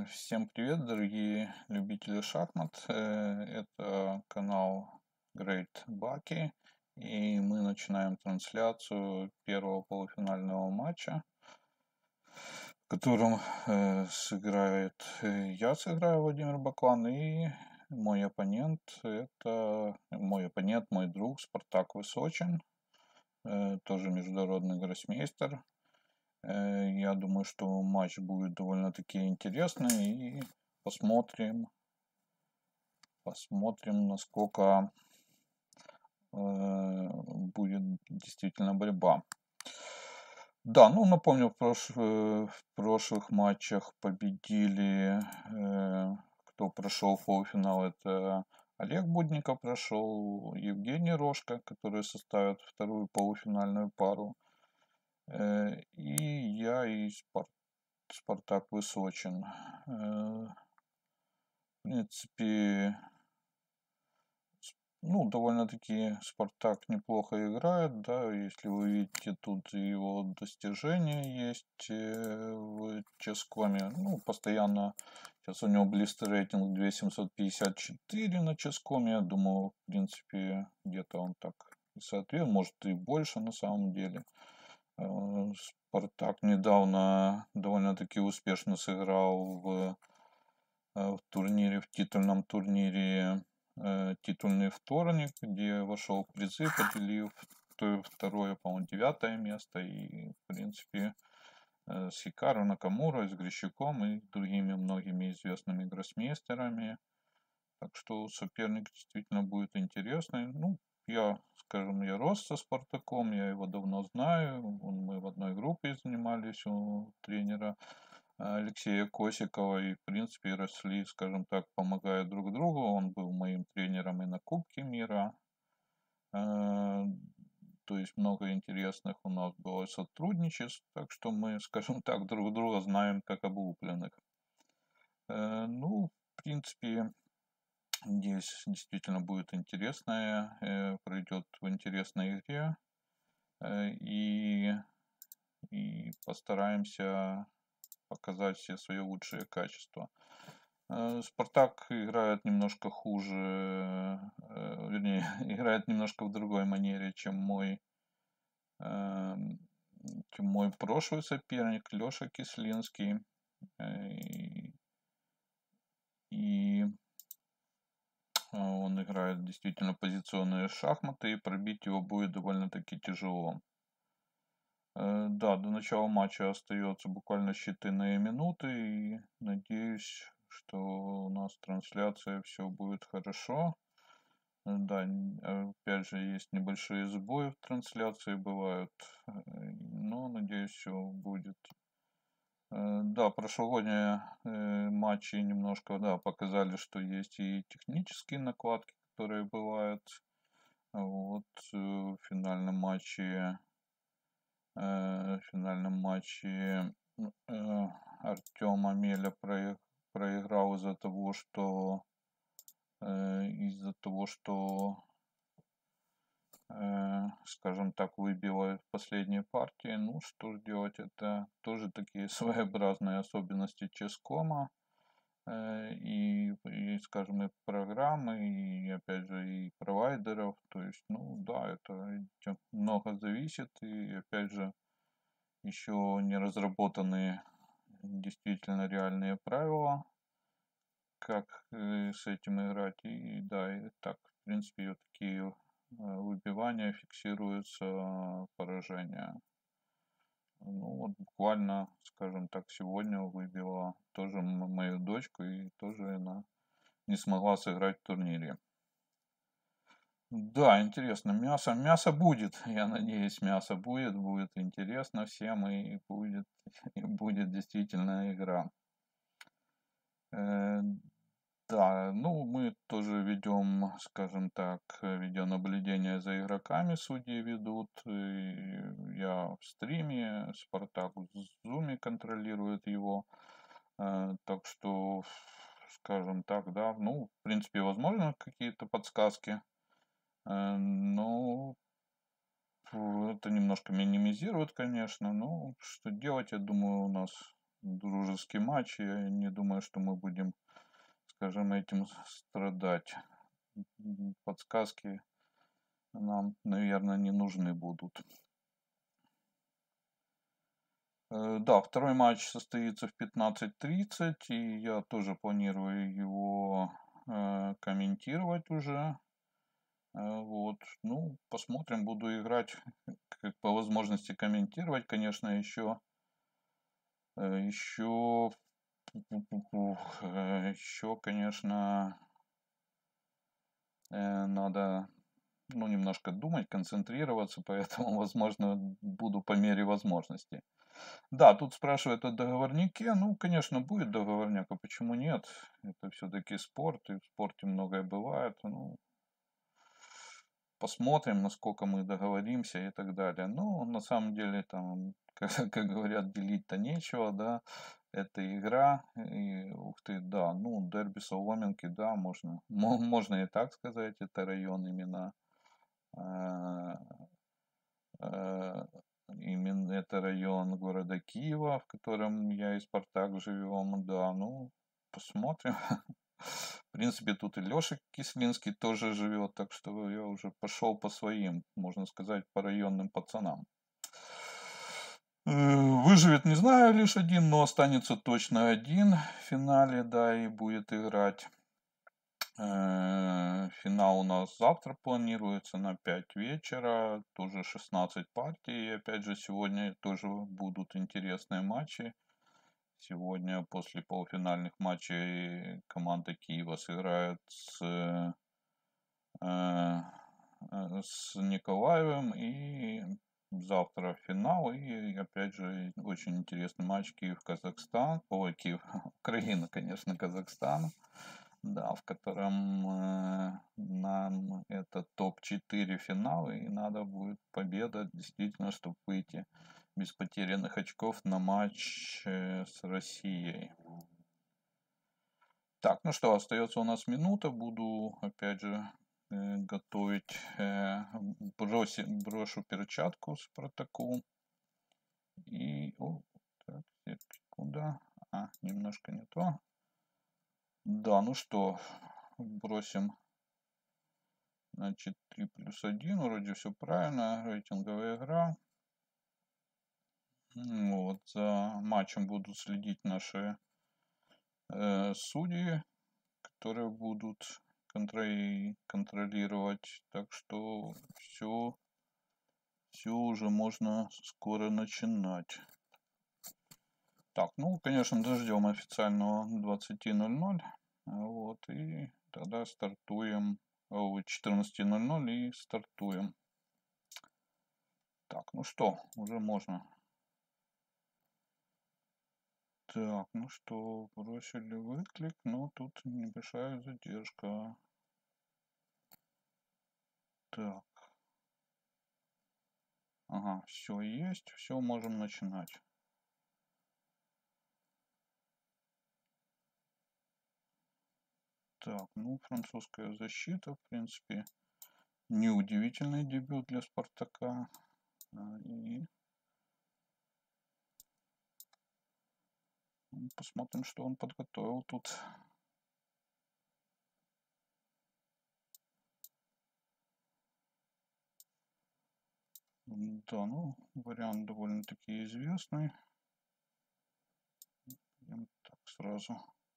Всем привет, дорогие любители шахмат. Это канал Great Bucky, и мы начинаем трансляцию первого полуфинального матча, в котором я сыграю Владимир Баклан, и мой друг Спартак Высочин, тоже международный гроссмейстер. Я думаю, что матч будет довольно-таки интересный, и посмотрим, насколько будет действительно борьба. Да, ну напомню, в прошлых матчах победили, кто прошел в полуфинал, это Олег Будников прошел, Евгений Рожко, который составит вторую полуфинальную пару, и я, и Спартак Высочин. В принципе, ну, довольно-таки Спартак неплохо играет, да, если вы видите, тут его достижения есть в Ческоме. Ну, постоянно, сейчас у него блистер рейтинг 2754 на Ческоме, я думаю, в принципе, где-то он так и соответствует, может и больше на самом деле. Спартак недавно довольно-таки успешно сыграл в титульном турнире титульный вторник, где вошел в призы, поделив второе, по-моему, 9 место. И, в принципе, с Хикару Накамура, с Грищуком и другими многими известными гроссмейстерами. Так что соперник действительно будет интересный. Ну, я рос со Спартаком, я его давно знаю. Мы в одной группе занимались у тренера Алексея Косикова и, в принципе, росли, скажем так, помогая друг другу. Он был моим тренером и на Кубке мира. То есть много интересных у нас было сотрудничеств, так что мы, скажем так, друг друга знаем как облупленных. Ну, в принципе, здесь действительно будет интересное, пройдет в интересной игре. И постараемся показать все свои лучшие качества. Спартак играет немножко хуже, вернее, играет немножко в другой манере, чем мой прошлый соперник Леша Кислинский. И он играет действительно позиционные шахматы, и пробить его будет довольно-таки тяжело. Да, до начала матча остается буквально считанные минуты, и надеюсь, что у нас трансляция все будет хорошо. Да, опять же, есть небольшие сбои в трансляции бывают, но надеюсь, все будет. Да, прошлогодние матчи немножко, да, показали, что есть и технические накладки, которые бывают. Вот в финальном матче Артем Амеля проиграл из-за того, что скажем так, выбило в последней партии. Ну, что ж делать, это тоже такие своеобразные особенности Ческома. Скажем, и программы, и, опять же, и провайдеров. То есть, ну, да, это много зависит. И, опять же, еще не разработаны действительно реальные правила, как с этим играть. И да, и так, в принципе, вот такие выбивания фиксируются поражения. Ну вот буквально, скажем так, сегодня выбила тоже мою дочку, и тоже она не смогла сыграть в турнире. Да, интересно, мясо будет, я надеюсь, мясо будет интересно всем, и будет действительно игра. Да, ну мы тоже ведем, скажем так, видеонаблюдение за игроками, судьи ведут. И я в стриме, Спартак в зуме контролирует его. Так что, скажем так, да, ну, в принципе, возможно, какие-то подсказки. Но это немножко минимизирует, конечно. Но что делать, я думаю, у нас дружеский матч. Я не думаю, что мы будем, скажем, этим страдать. Подсказки нам, наверное, не нужны будут. Да, второй матч состоится в 15:30, и я тоже планирую его комментировать уже. Вот, ну, посмотрим, буду играть, как по возможности комментировать, конечно, еще, еще, конечно, надо, ну, немножко думать, концентрироваться, поэтому, возможно, буду по мере возможности. Да, тут спрашивают о договорнике. Ну, конечно, будет договорняк, а почему нет? Это все-таки спорт, и в спорте многое бывает. Ну, посмотрим, насколько мы договоримся и так далее. Ну, на самом деле, там, как говорят, делить-то нечего, да. Это игра, и, ух ты, да, ну, дерби Соломенки, да, можно и так сказать, это район именно, э, э, именно это район города Киева, в котором я и Спартак живем, да, ну, посмотрим. В принципе, тут и Леша Кислинский тоже живет, так что я уже пошел по своим, можно сказать, по районным пацанам. Выживет, не знаю, лишь один, но останется точно один в финале, да, и будет играть. Финал у нас завтра планируется на 5 вечера, тоже 16 партий. И опять же, сегодня тоже будут интересные матчи. Сегодня после полуфинальных матчей команда Киева сыграет э, с Николаевым, и завтра финал, и опять же очень интересный матч Киев-Казахстан, ой, Киев, Украина, конечно, Казахстан, да, в котором нам это топ-4 финал, и надо будет победа действительно, чтобы выйти без потерянных очков на матч с Россией. Так, ну что, остается у нас минута. Буду, опять же, готовить, брошу перчатку Спартаку. И, о, так, секунда. Немножко не то. Да, ну что, бросим, значит, 3+1. Вроде все правильно. Рейтинговая игра. Вот, за матчем будут следить наши судьи, которые будут контролировать. Так что все уже можно скоро начинать. Так, ну, конечно, дождем официального 20:00. Вот, и тогда стартуем. 14:00 и стартуем. Так, ну что, уже можно. Так, ну что, бросили выклик, но тут небольшая задержка. Так. Ага, все есть, все можем начинать. Так, ну, французская защита, в принципе, неудивительный дебют для Спартака. И посмотрим, что он подготовил тут. Да, ну, вариант довольно-таки известный. Прям так сразу.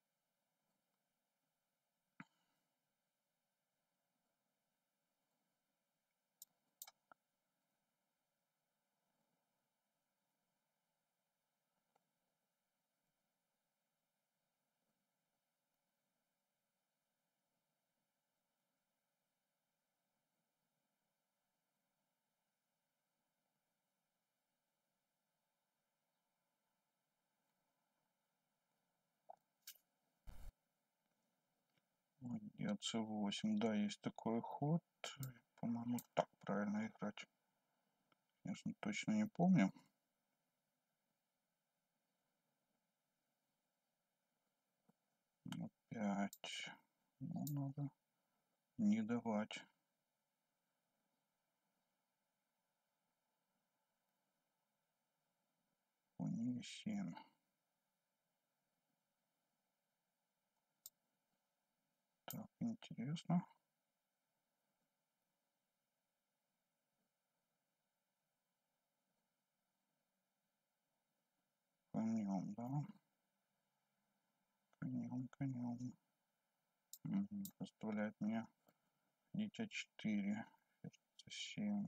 И c8, да, есть такой ход. По-моему, так правильно играть. Конечно, точно не помню. Опять. Ну, надо не давать. Конь 7. интересно. Конем, да? Конем. Заставляет меня ходить А4. Ферзь А7.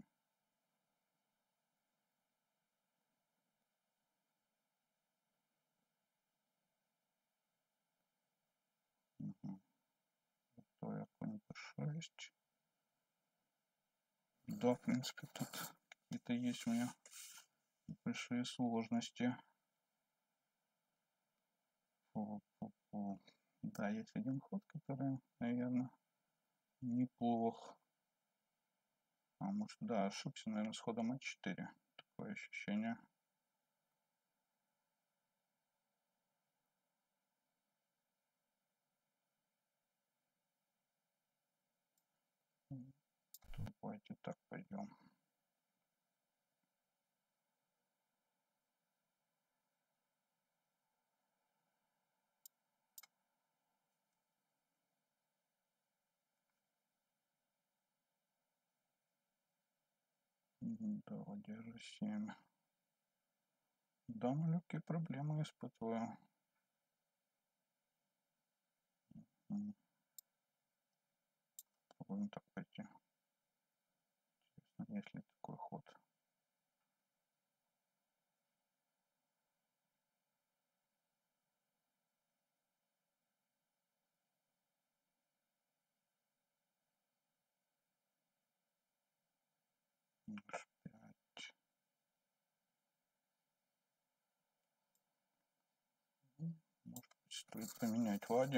То я конь Б6. Да, в принципе, тут какие-то есть у меня большие сложности. Да, есть один ход, который, наверное, неплох. А может, да, ошибся, наверное, с ходом А4. Такое ощущение. Давайте так пойдем. Да, ладья G7. Да, легкие проблемы испытываю. Попробуем так пойти. Интересно, есть ли такой ход. H5. Может быть, стоит поменять ладьи.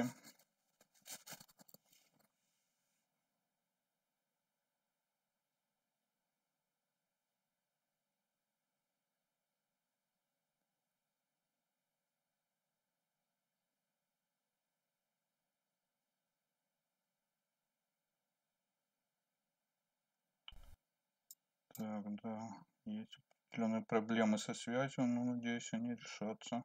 Так, да, есть определенные проблемы со связью, но надеюсь, они решатся.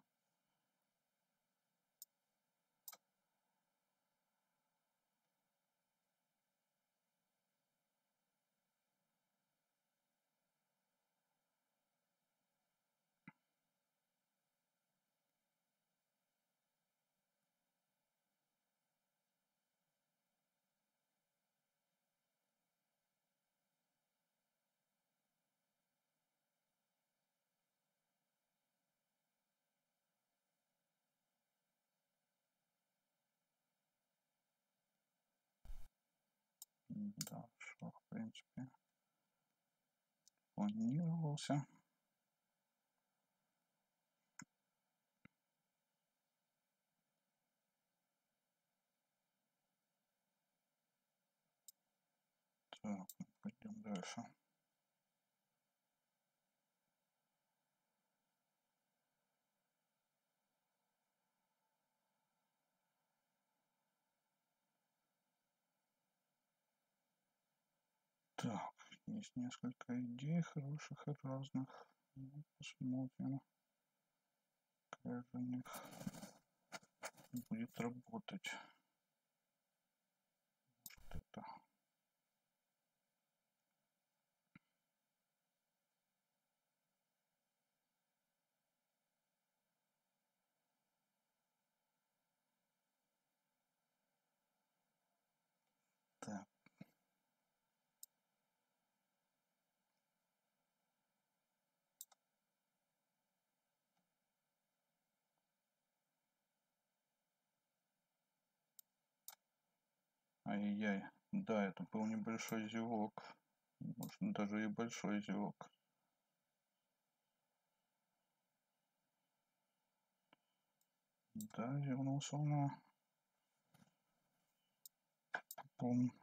Да, шах, в принципе, планировался. Так, пойдем дальше. Так, есть несколько идей хороших и разных. Посмотрим, какая из них будет работать. Может, это. Так. Ай-яй-яй. Да, это был небольшой зевок. Может, даже и большой зевок. Да, зевнулся на пом.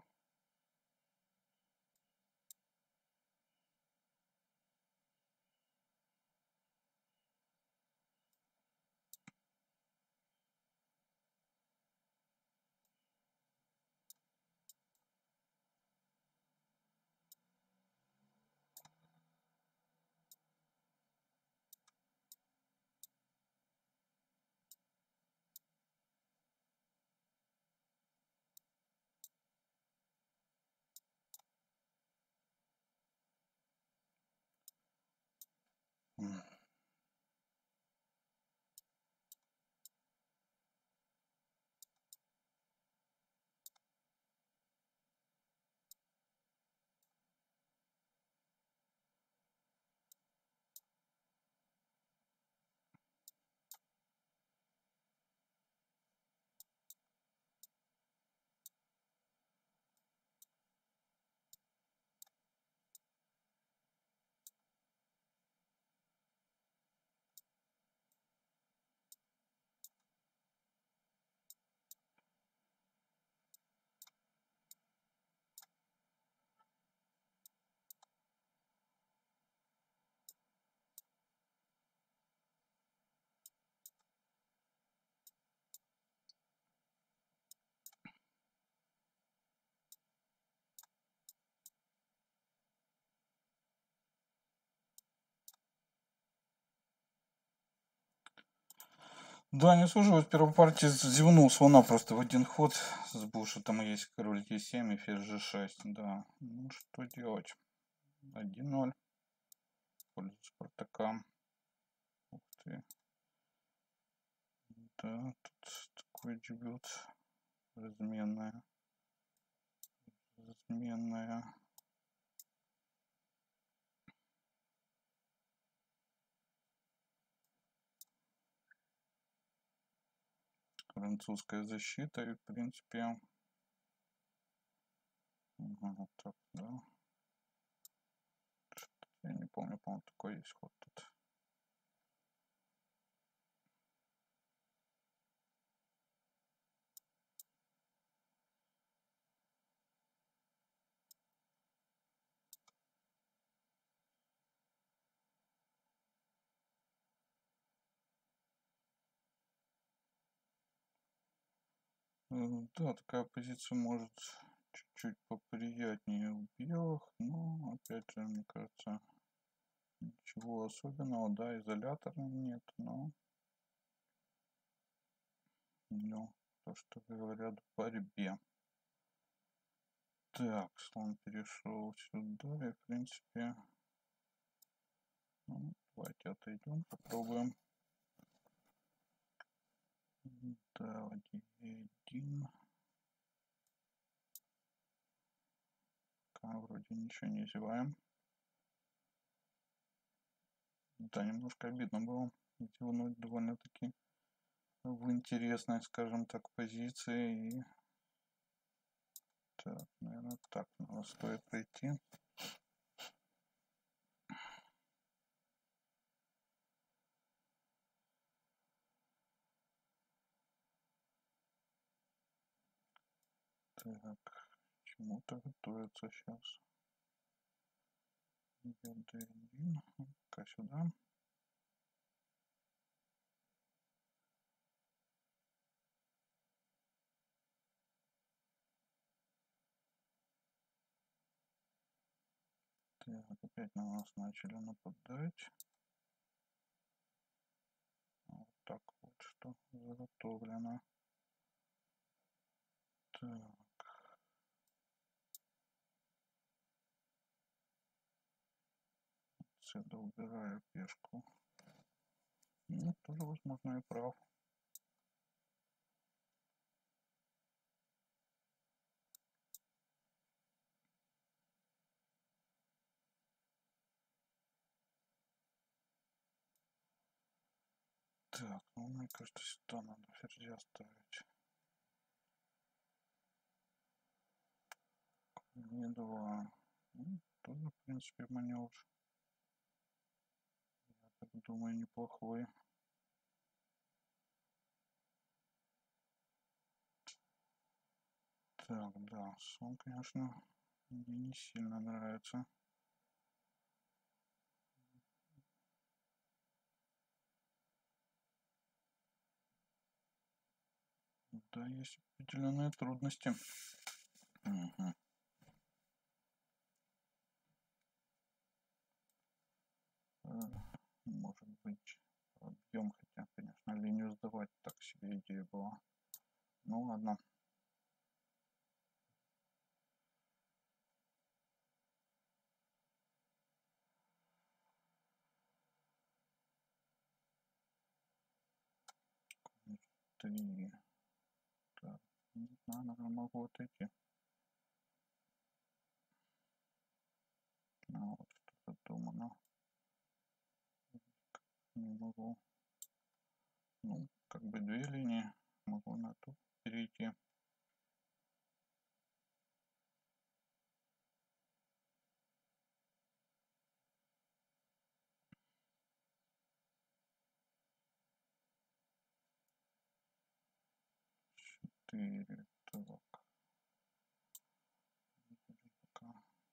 Да, не слушаю. В первой партии зевнул слона просто в один ход. Забыл, что там есть король Е7 и ферзь G6. Да. Ну, что делать? 1-0. В пользу Спартака. Ух ты. Да, тут такой дебют. Разменная. Разменная. Французская защита. И, в принципе... Ага, так, да. Я не помню, по-моему, такой есть ход тут. Да, такая позиция может чуть-чуть поприятнее у белых, но опять же, мне кажется, ничего особенного, да, изолятора нет, но ну, то, что говорят в борьбе. Так, слон перешел сюда, и в принципе, ну, давайте отойдем, попробуем. Да, 1. Вроде ничего не зеваем. Да, немножко обидно было зевнуть довольно-таки в интересной, скажем так, позиции. И... Так, наверное, так надо стоит пойти. Так, чему-то готовится сейчас. D1, пока сюда. Так, опять на нас начали нападать. Вот так вот, что заготовлено. Так. Отсюда убираю пешку. Ну, тоже, возможно, и прав. Так, ну, мне кажется, сюда надо ферзя ставить. Не 2. Ну, тоже, в принципе, маневр. Я так думаю, неплохой. Так, да, сон, конечно, мне не сильно нравится. Да, есть определенные трудности. Угу. Может быть, объем, хотя, конечно, линию сдавать так себе идея была. Ну ладно. Три. Так, не знаю, наверное, могу отойти. Ну, вот что задумано. Не могу. Ну, как бы 2 линии. Могу на ту перейти. Четыре. Так. Пока.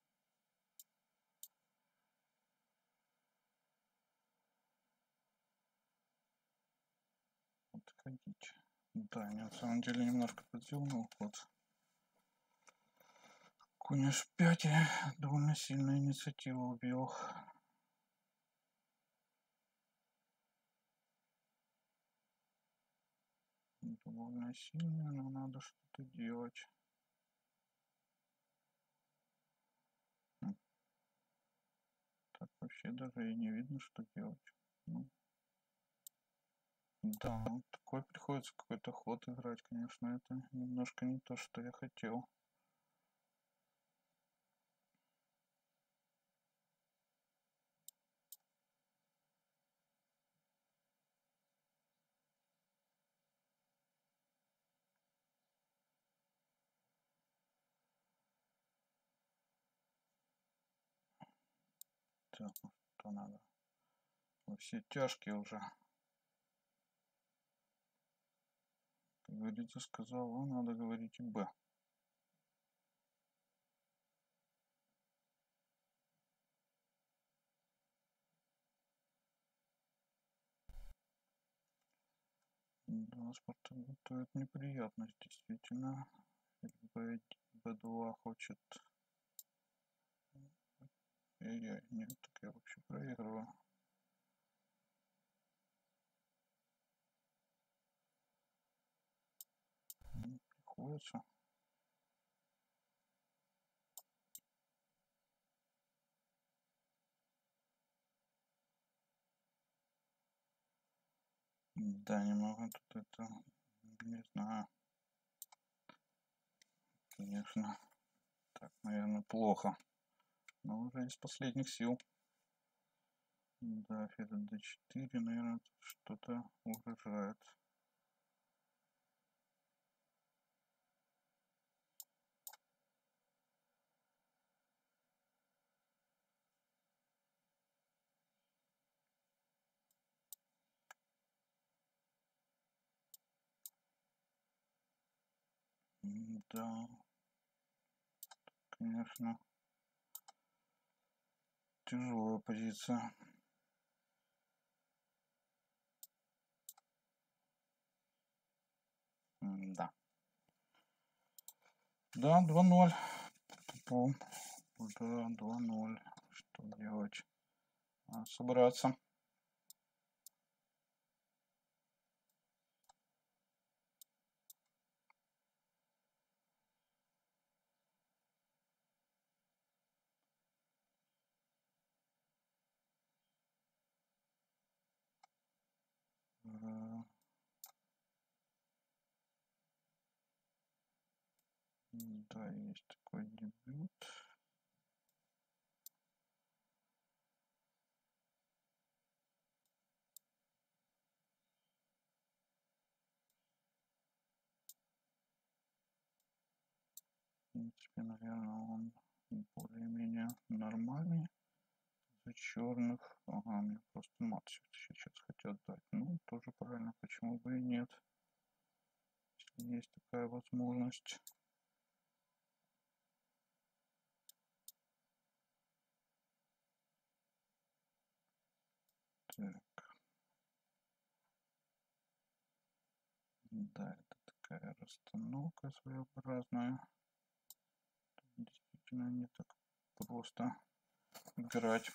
Отходить. Да, я на самом деле немножко подзевнул ход. Конь h5 довольно сильную инициативу убил. довольно сильная, но надо что-то делать. Так вообще даже и не видно, что делать. Ну, да, такой приходится какой-то ход играть, конечно, это немножко не то, что я хотел. Так, ну что надо? Во все тяжкие уже. Как говорится, сказал А, надо говорить и Б. Да, Спартак готовит неприятность, действительно. Б2 хочет. Эй-яй, нет, так я вообще проигрываю. Приходится. Да, не могу тут это, не знаю. Конечно. Так, наверное, плохо. Но уже из последних сил. Да, ферзь d4, наверное, что-то угрожает. Да, конечно, тяжелая позиция. Да. Да, 2-0. Да, 2-0. Что делать? Собраться. Да, есть такой дебют. В принципе, наверное, он более-менее нормальный. За черных. Ага, мне просто мат сейчас хотят дать. Ну, тоже правильно, почему бы и нет. Если есть такая возможность. Так. Да, это такая расстановка своеобразная. Действительно не так просто играть.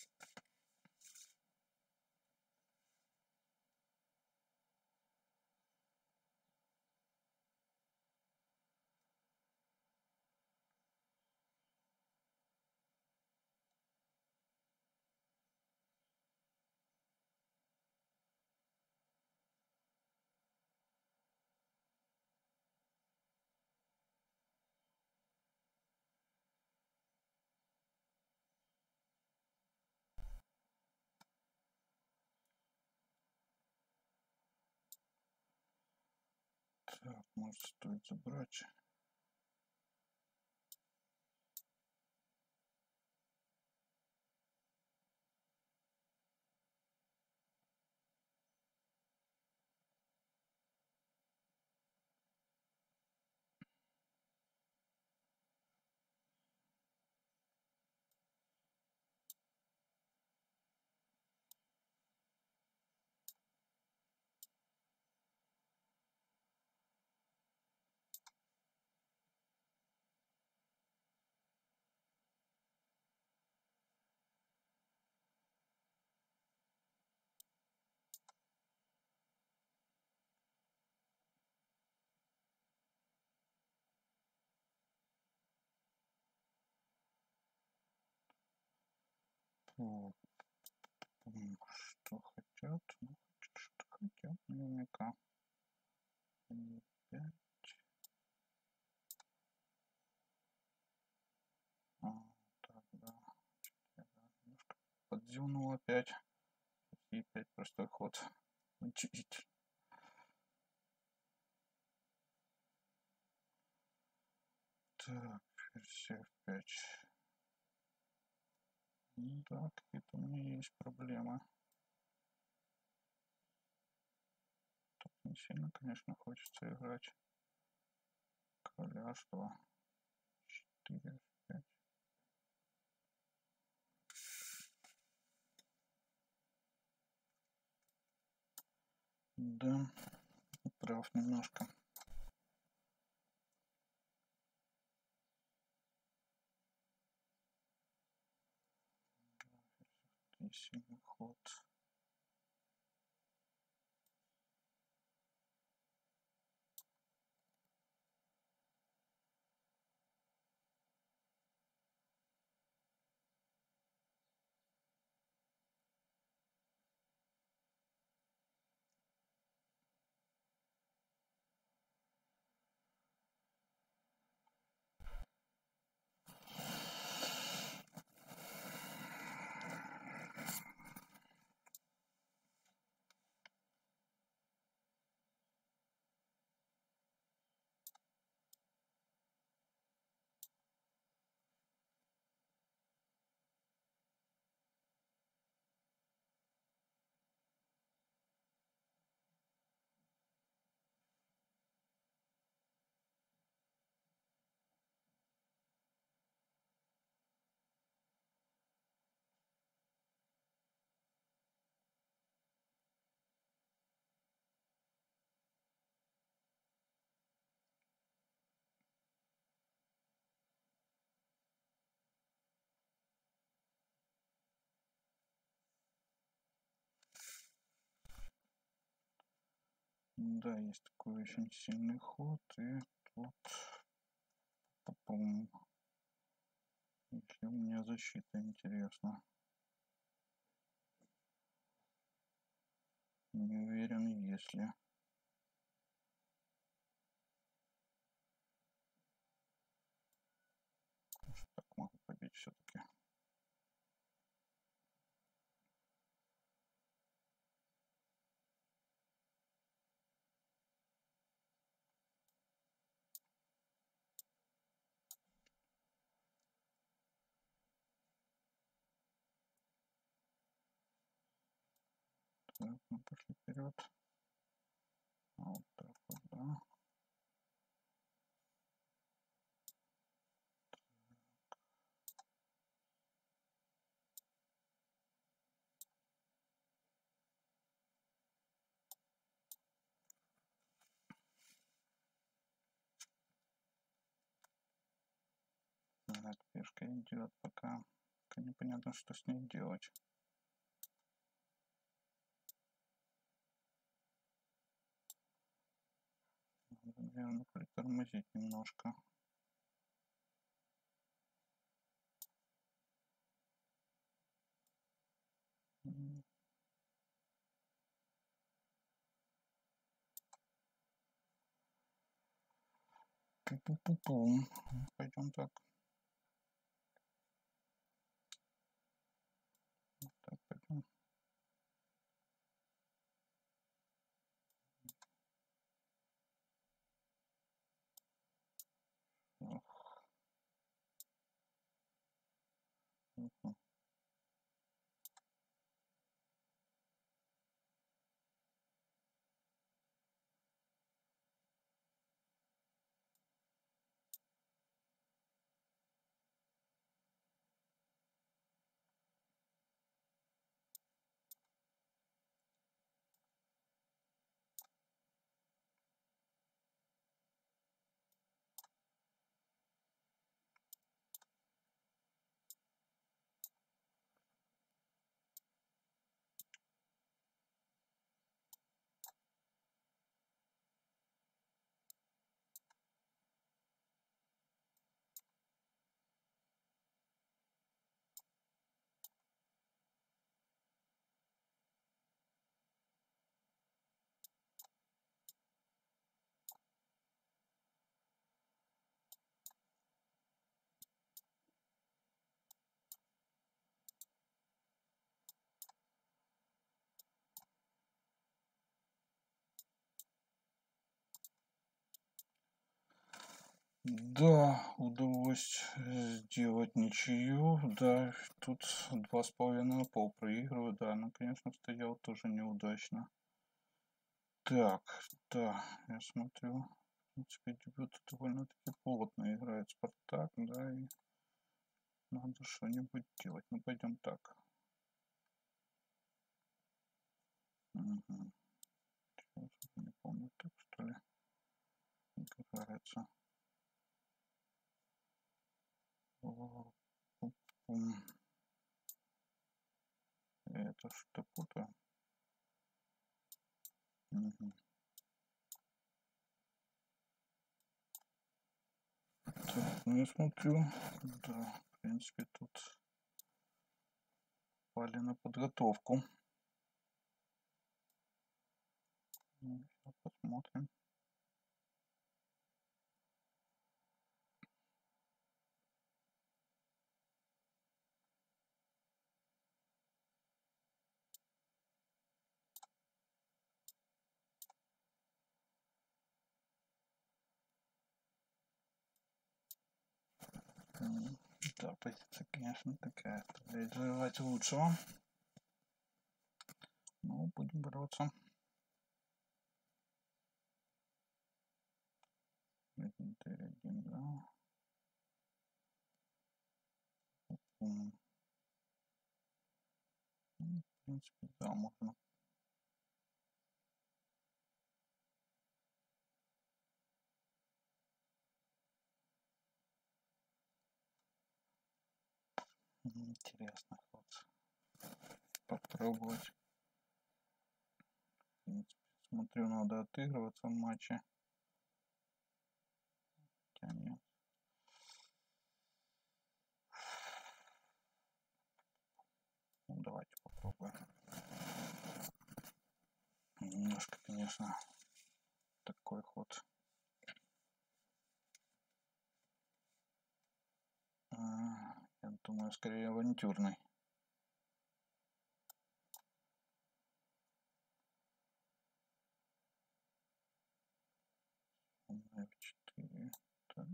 Так, может, стоит забрать. Фу. Что хотят? Ну, что хотят, наверняка. 5. Так, да. Немножко подзюнул опять. И опять простой ход. Учить. Так, версия 5. Ну да, какие-то у меня есть проблемы. Тут не сильно, конечно, хочется играть. Короля H2. 4, 5. Да, прав немножко. И сильный ход. Да, есть такой очень сильный ход. И тут... Пум. Если у меня защита, интересно. Не уверен, если... Так могу побить все-таки. Так, мы пошли вперед. Вот так вот, да. Так, пешка идет пока непонятно, что с ней делать. Надо, наверное, притормозить немножко. Пу-пу-пу-пу. Пойдем так. Так, пойдем. Да, удалось сделать ничью. Да, тут 2,5 проигрываю. Да, ну, конечно, стоял тоже неудачно. Так, да, я смотрю. В принципе, дебют довольно-таки плотно играет Спартак, да, и надо что-нибудь делать. Ну, пойдем так. Угу. Сейчас, не помню, так что ли играется. Это что путаю? Угу. Так, ну я смотрю, да, в принципе, тут пали на подготовку. Сейчас посмотрим. Да, позиция, конечно, такая. Реализовать лучшего. Ну, будем бороться. 1-1, да. В принципе, да, можно. Интересно вот попробовать. В принципе, смотрю, надо отыгрываться в матче. Хотя нет. Ну, давайте попробуем. Немножко, конечно, такой ход. Я думаю, скорее авантюрный. F4. Так.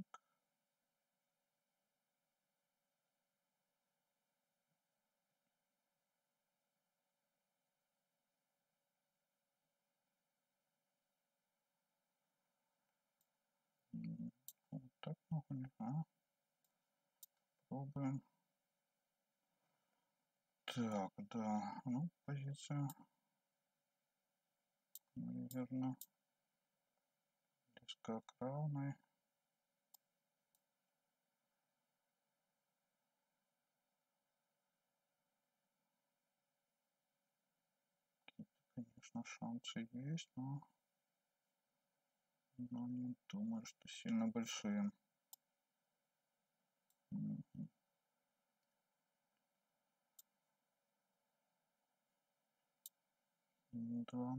Вот так могу, не знаю. Пробуем. Так, да, ну, позиция, наверное, близко к равной. Конечно, шансы есть, но не думаю, что сильно большие. Да.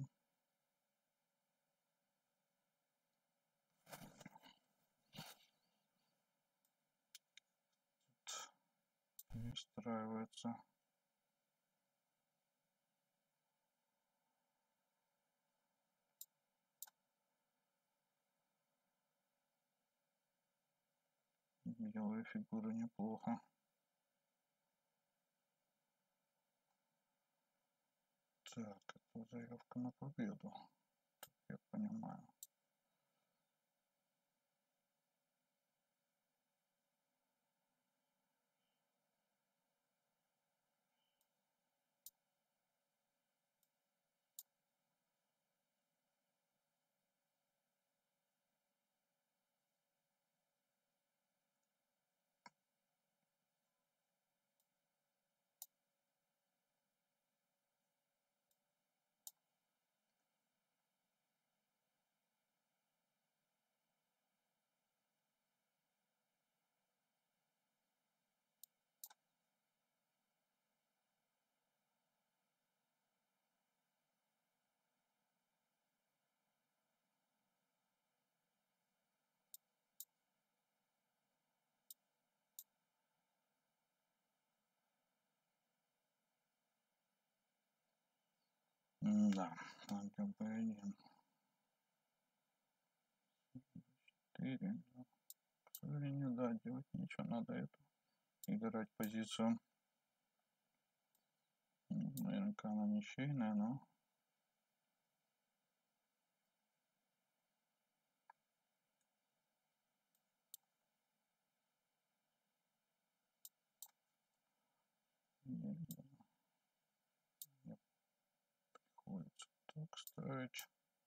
Перестраивается. Белые фигуры неплохо. Так, это заявка на победу, так я понимаю. Да, один B1. 4, да. сожалению, да, делать ничего, надо это играть позицию. Наверняка она ничейная, но... Приходится так ставить.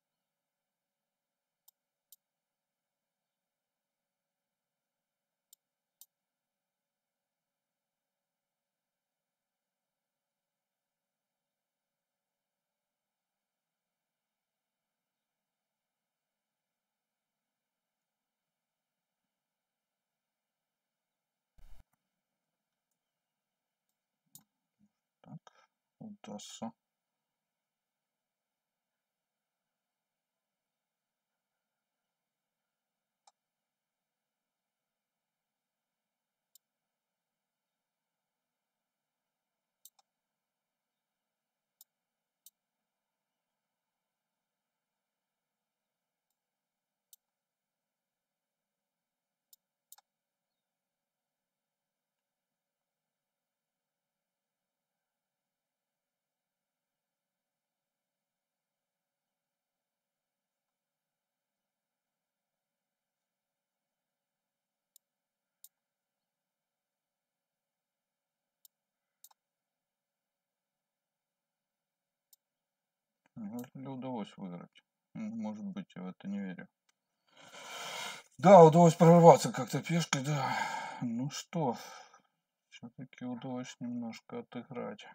Так, удастся. Неужели удалось выиграть? Может быть, я в это не верю. Да, удалось прорваться как-то пешкой, да. Ну что, все-таки удалось немножко отыграть.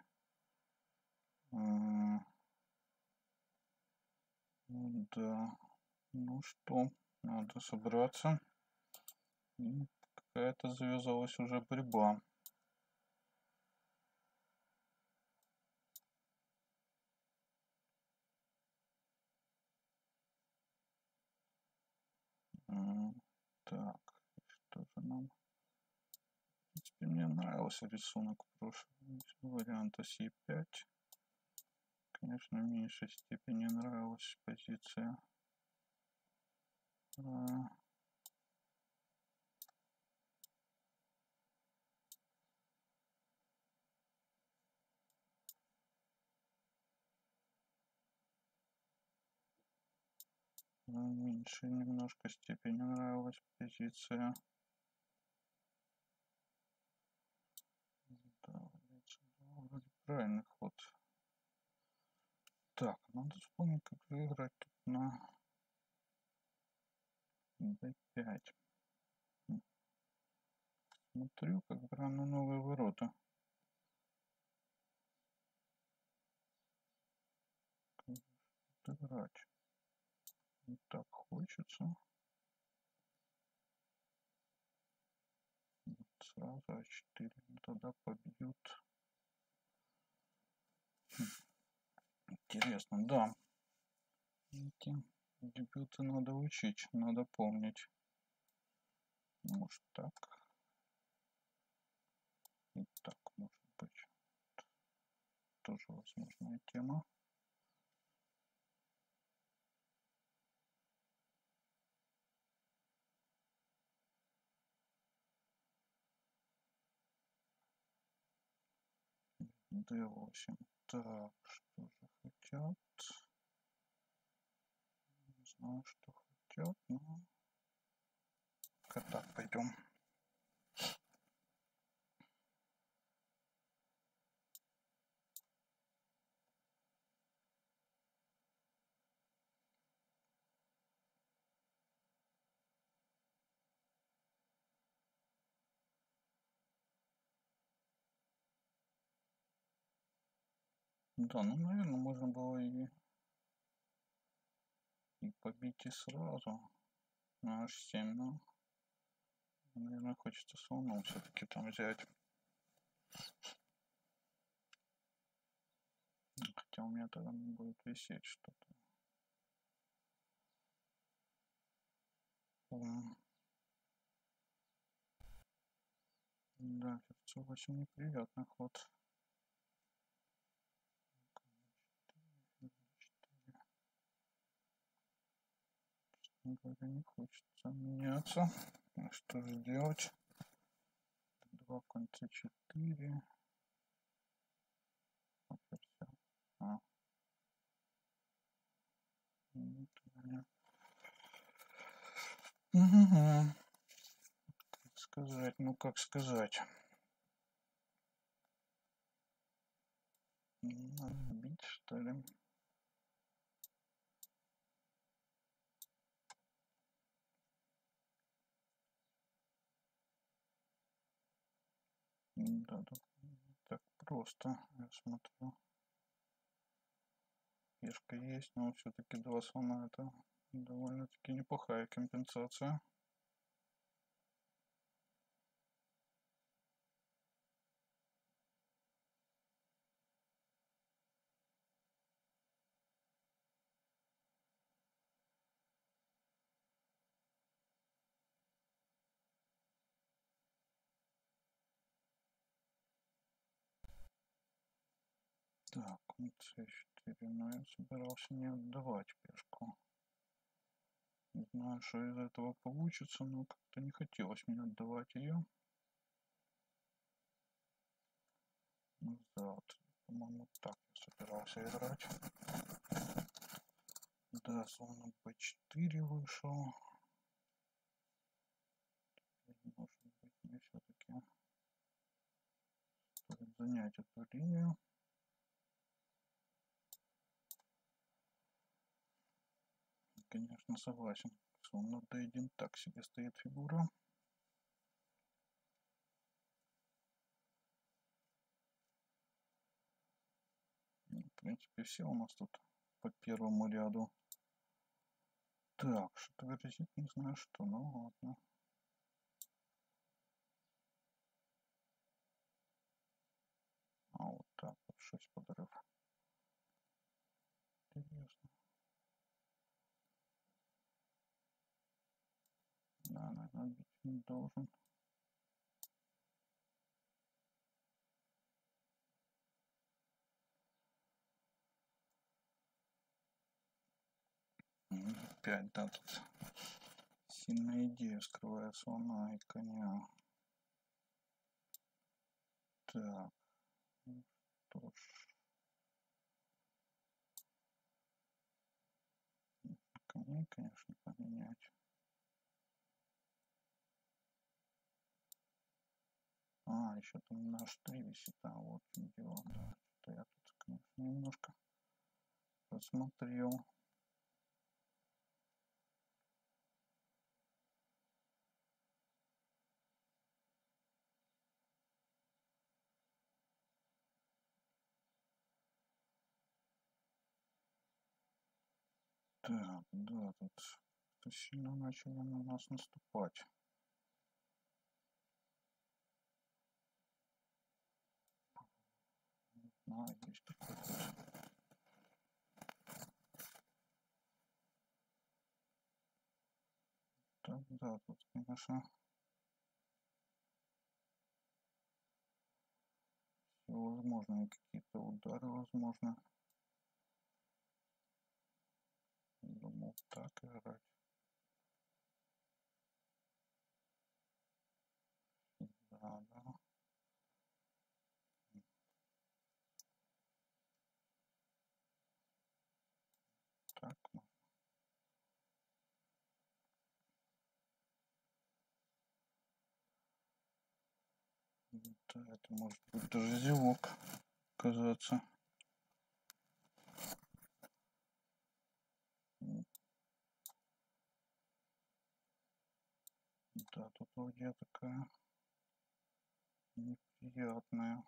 Да. Ну что, надо собраться. Какая-то завязалась уже борьба. Так, что же нам? В принципе, мне нравился рисунок прошлого варианта c5. Конечно, в меньшей степени нравилась позиция. В меньшей немножко степени нравилась позиция. Да, вроде правильный ход. Так, надо вспомнить, как выиграть тут на d5. Смотрю, как бы на новые ворота. Играть. Не так хочется. Сразу А4. Тогда побьют. Интересно, да. Эти дебюты надо учить, надо помнить. Может так. И так, может быть. Тоже возможная тема. d8. Так, что же хотят? Не знаю, что хотят, но... Как так пойдем. Да, ну, наверное, можно было и побить и сразу на h7, но, наверное, хочется слоном все-таки там взять. Хотя у меня тогда будет висеть что-то. Да, ферзь 8 неприятный ход. Говоря, не хочется меняться. Что же делать? 2 конца 4. А. Угу. Как сказать, ну как сказать. Надо бить, что ли? Да, так просто, я смотрю. Пешка есть, но все-таки 2 слона — это довольно-таки неплохая компенсация. Так, c4, но я собирался не отдавать пешку. Не знаю, что из этого получится, но как-то не хотелось мне отдавать ее. Назад. По-моему, так я собирался играть. Да, слон b4 вышел. Может быть, мне все-таки стоит занять эту линию. Конечно, согласен. Слон на d1 так себе стоит фигура. В принципе, все у нас тут по первому ряду. Так, что-то грозит, не знаю что, ну ладно. А вот так вот 6 подрыв. Интересно. Да, наверное, бить не должен. Опять, да, тут сильная идея, скрывая слона и коня. Так, ну что ж. Коней, конечно, поменять. А, еще там наш 3 висит, а вот дело, да. Что я тут, конечно, немножко посмотрел. Так, да, тут сильно начали на нас наступать. А, есть такой. Так, да, тут, конечно, все возможно, какие-то удары возможно. Думал так играть. Да, да. Так, да, это может быть даже зевок казаться. Да, тут ладья такая неприятная.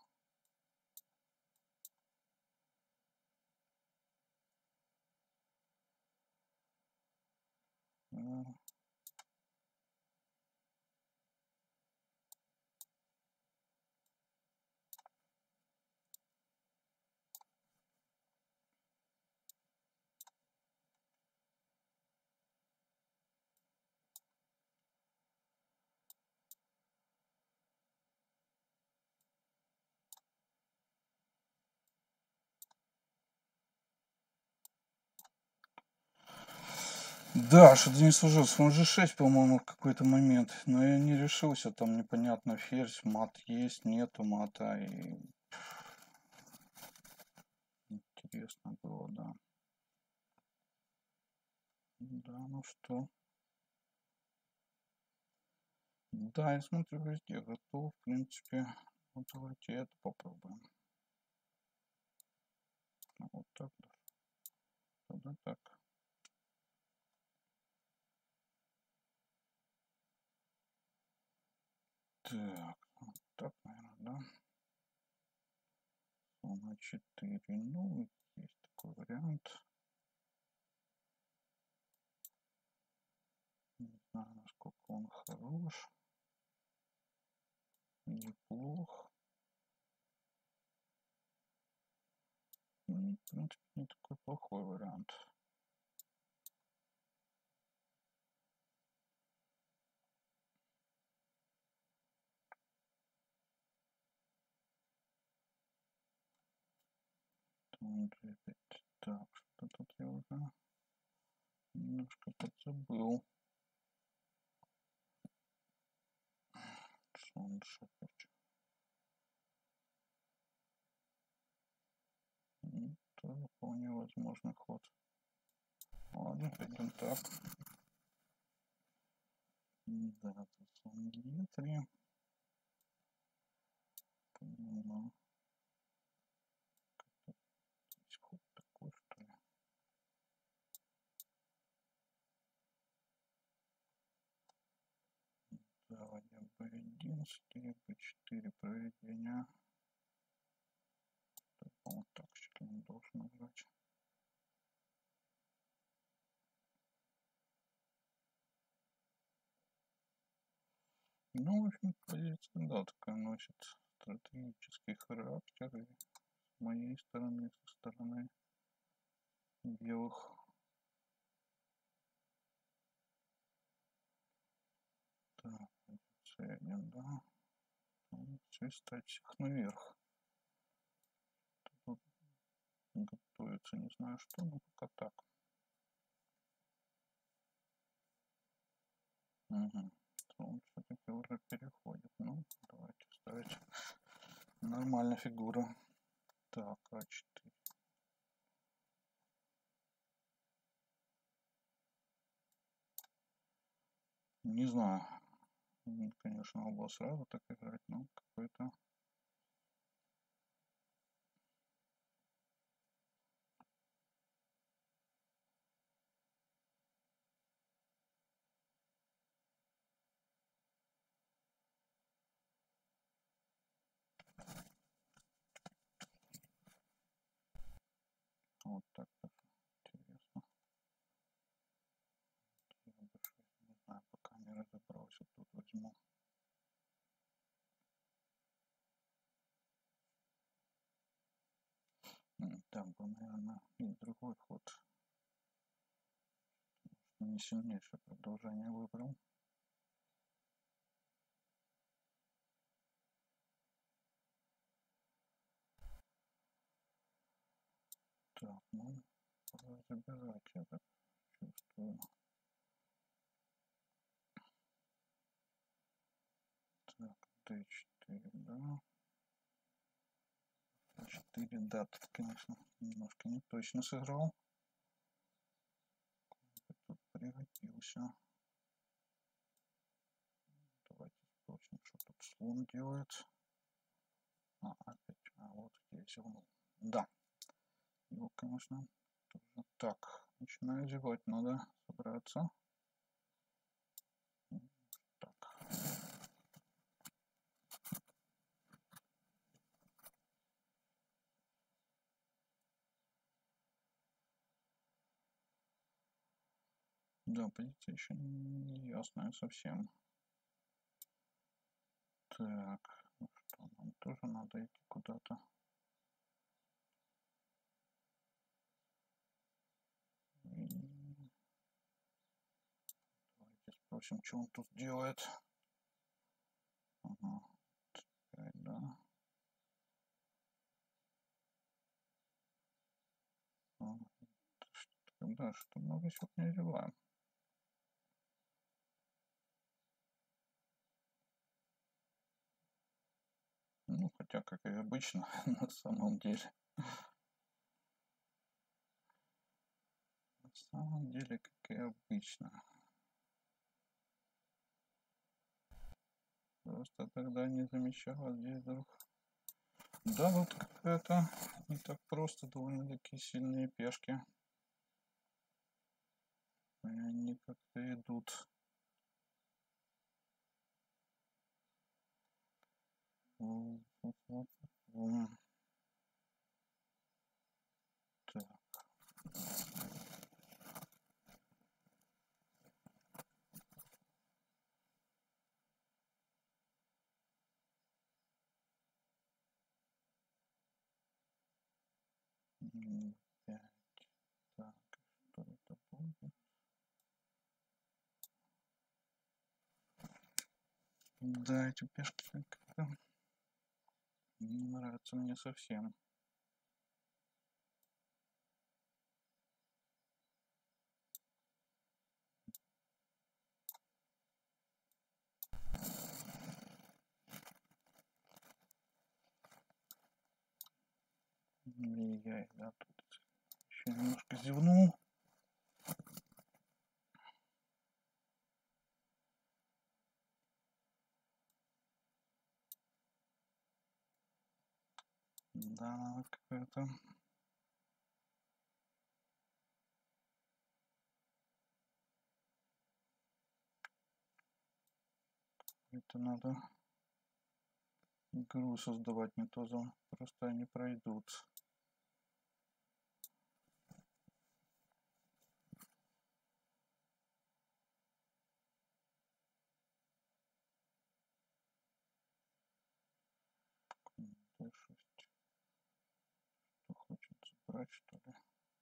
Да, что-то не сложилось. Он G6, по-моему, в какой-то момент. Но я не решился. Там непонятно, ферзь, мат есть, нету мата. И интересно было, да. Да, ну что. Да, я смотрю, везде готов, в принципе. Вот давайте это попробуем. Вот так, тогда так. Так, вот так, наверное, да. Слона 4. Ну, есть такой вариант. Не знаю, насколько он хорош или плох. Ну, в принципе, не такой плохой вариант. Так, что тут я уже немножко подзабыл. Слон шепчет. Тоже вполне возможный ход. Ладно, пойдем так. Да, тут слон Е3. По-моему, здесь ход такой, что ли. Давайте B1, 4, B4 проведения. Вот так все-таки не должен играть. Ну, в общем, позиция, да, такая носит стратегический характер. И с моей стороны, со стороны белых. Так, C1, да. Свистать всех наверх. Тут готовится не знаю что, но пока так. Угу. Он все-таки уже переходит. Ну, давайте ставить. Нормальная фигура. Так, А4. Не знаю. Конечно, оба сразу так играть, но какой-то... Вот так даже интересно. Я больше не знаю, пока не разобрался, тут возьму. Там был, наверное, и другой ход. Не сильнейшее продолжение выбрал. Так, ну, пора забирать, я так чувствую. Так, d4, да. d4, да, тут, конечно, немножко не точно сыграл. Тут пригодился. Давайте спросим, что тут слон делает. Опять, вот здесь он. Да, его, конечно, тоже. Так, начинаю зевать, надо собраться. Так. Да, позиция еще не ясная совсем. Так, ну что, нам тоже надо идти куда-то. Давайте спросим, что он тут делает. Ага, 5, да. Да, что много сегодня зеваем. хотя, как и обычно, на самом деле. На самом деле, как и обычно. Просто тогда не замечал, а здесь вдруг... Да, вот какая-то не так просто, довольно-таки сильные пешки. И они как-то идут. Так. Пять. Так, что это будет? Да, эти пешки как-то не нравятся мне совсем. Я тут еще немножко зевнул. Да, какая-то... Это надо игру создавать, не то просто они пройдут. D6. Что хочет забрать, что ли?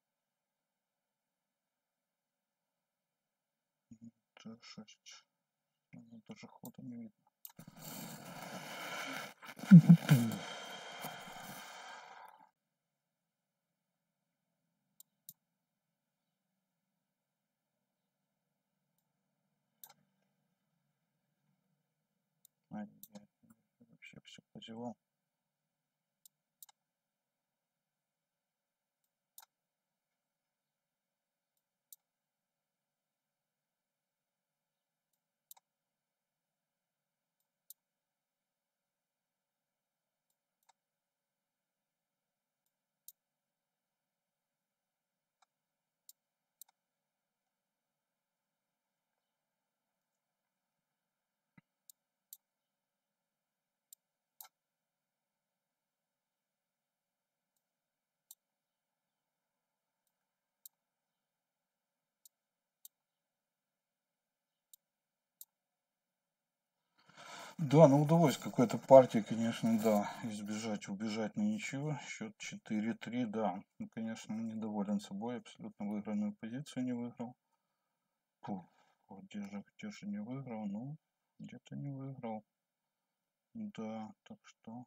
D6. Даже хода не видно. Я вообще все позевал. Да, ну удалось какой-то партии, конечно, да, избежать, убежать, но ничего. Счет 4-3, да. Ну, конечно, недоволен собой, абсолютно выигранную позицию не выиграл. Фу, где же не выиграл? Ну, где-то не выиграл. Да, так что...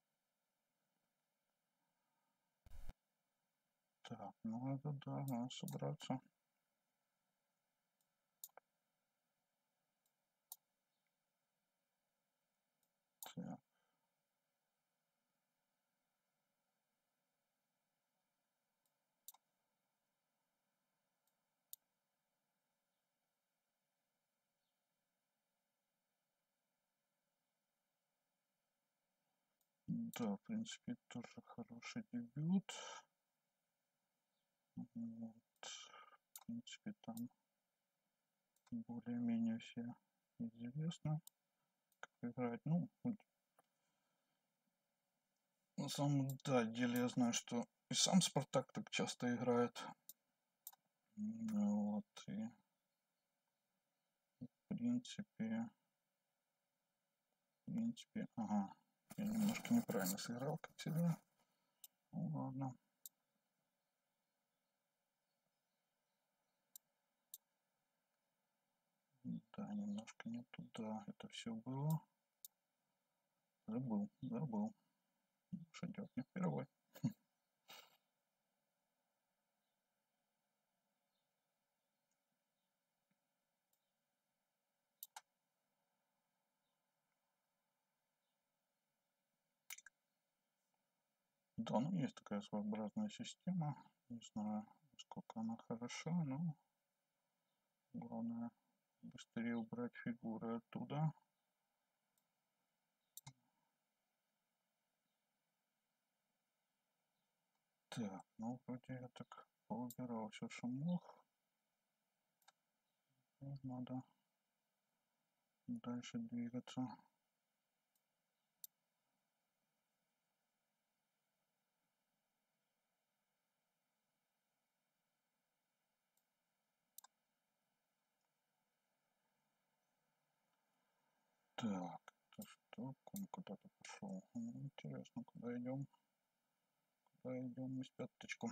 Так, ну это да, надо собраться. Так. Да, в принципе, тоже хороший дебют. Вот. В принципе, там более-менее все известно, как играть. Ну, на самом деле я знаю, что и сам Спартак так часто играет. Вот, и в принципе, ага, я немножко неправильно сыграл, как всегда. Ну, ладно. Да, немножко не туда это все было. Забыл. Шедёт не впервой. Да, ну есть такая своеобразная система. Не знаю, насколько она хороша, но главное быстрее убрать фигуры оттуда. Так, ну вроде я так поубирал все, что мог. И надо дальше двигаться. Так, это что? Он куда-то пошел. Интересно, куда идем? Куда идем мы с пяточком?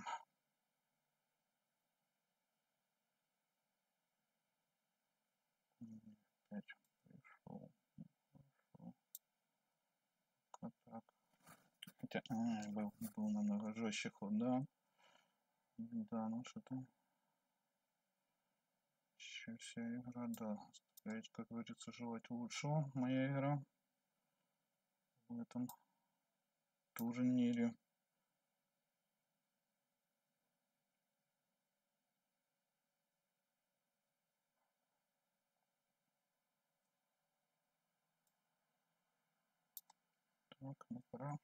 Опять пришел. Хорошо. Как так? Хотя, был намного жестче ход, да? Да, ну что-то. Еще вся игра, да. Стараюсь, как говорится, желать лучшего. Моя игра в этом турнире. Так, ну пора.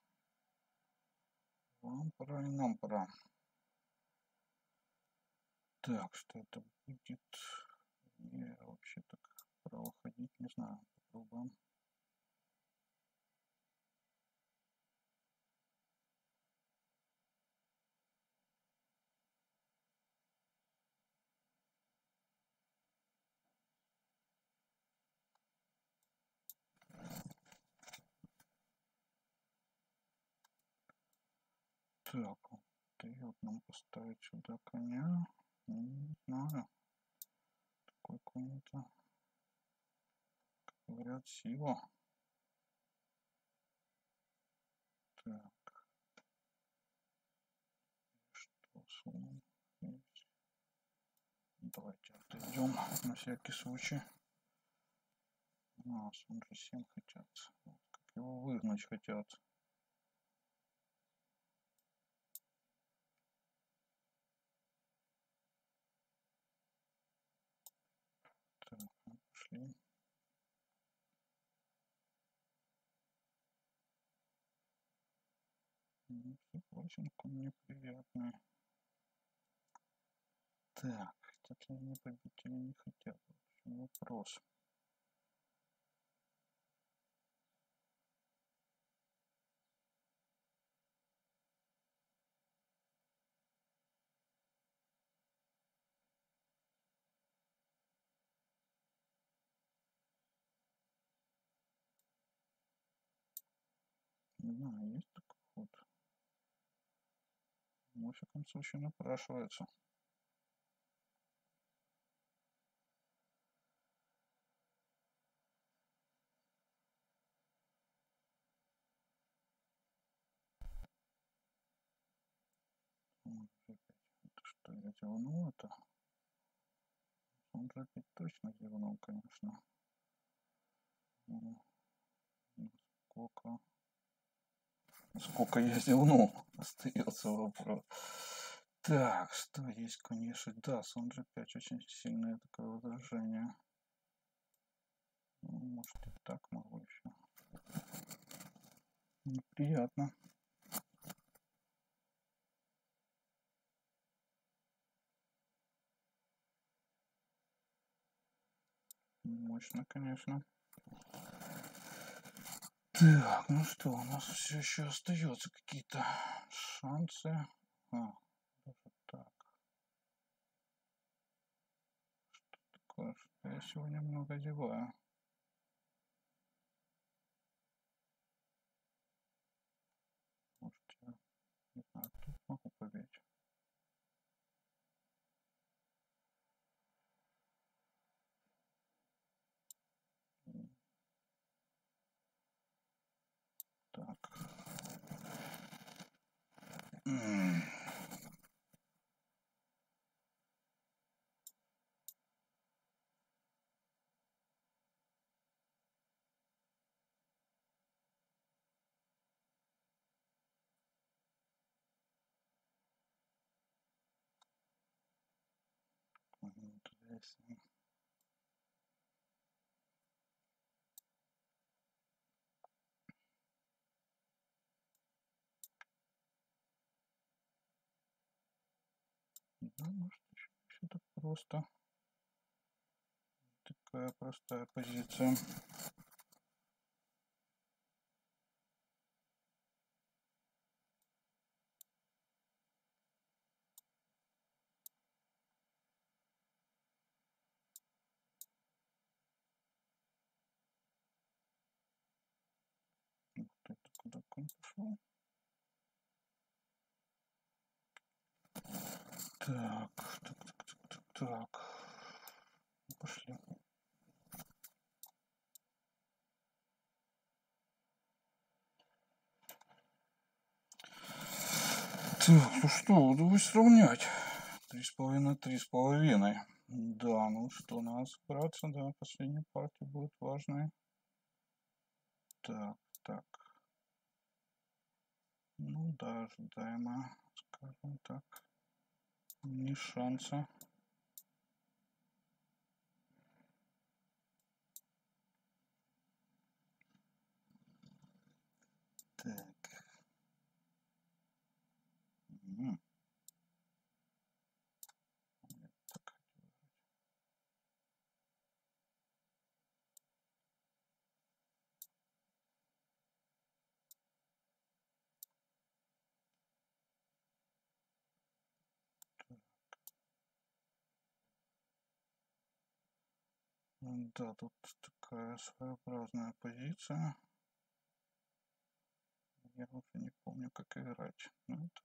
Вам пора и нам пора. Так, что это будет? Я вообще так право ходить не знаю. Попробуем. Так, дает нам поставить сюда коня. Не знаю. Такой конь-то, как говорят, сила. Так, что слон есть? Давайте отойдем на всякий случай. Слон G7 хотят. Как его выгнать хотят. Так, пошли. Согласен, конь неприятный. Так, хотят ли они побить или не хотят? В общем, вопрос. Не знаю, есть такой ход? Во всяком случае, напрашивается. Это что, я зевнул это? Он же опять точно зевнул, конечно. Сколько? Сколько я зевнул? Остается вопрос. Так, что есть, конечно. Да, сон G5 очень сильное такое возражение. Ну, может и так могу еще. Неприятно. Мощно, конечно. Так, ну что, у нас все еще остаются какие-то шансы. Даже так. Что такое? Что я сегодня много зеваю. Может, я, не знаю, тут могу победить. Так. d7. Да, может еще так просто. Такая простая позиция. Вот это куда он пошел? Так. Пошли. Так, ну что, давай сравнять. 3,5, 3,5. Да, ну что, надо собраться, да, последняя партия будет важная. Так. Ну да, ожидаемо, скажем так. Не шанса. Так. Так. Да, тут такая своеобразная позиция. Я уже не помню, как играть. Но это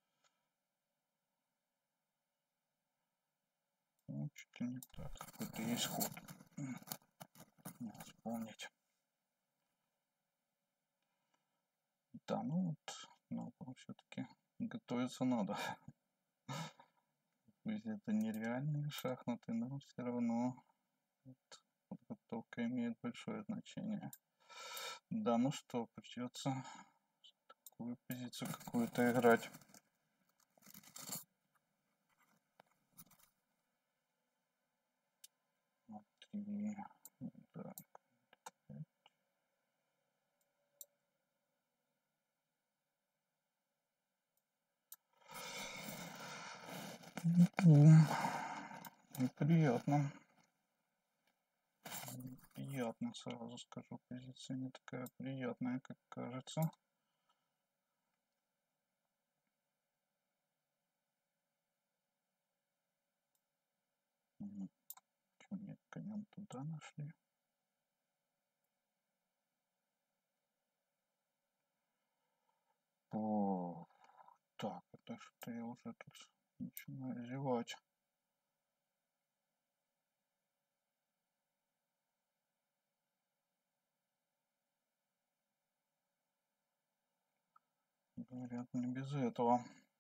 чуть ли не так. Какой-то есть ход. Надо вспомнить. Да, ну вот, но все-таки готовиться надо. Пусть это нереальные шахматы, но все равно подготовка имеет большое значение. Да, ну что, придется такую позицию какую-то играть. Смотри. Так. Неприятно. Неприятно, сразу скажу, позиция не такая приятная, как кажется. Нет, конем туда нашли. О, так, это что я уже тут начинаю зевать. Говорят, не без этого.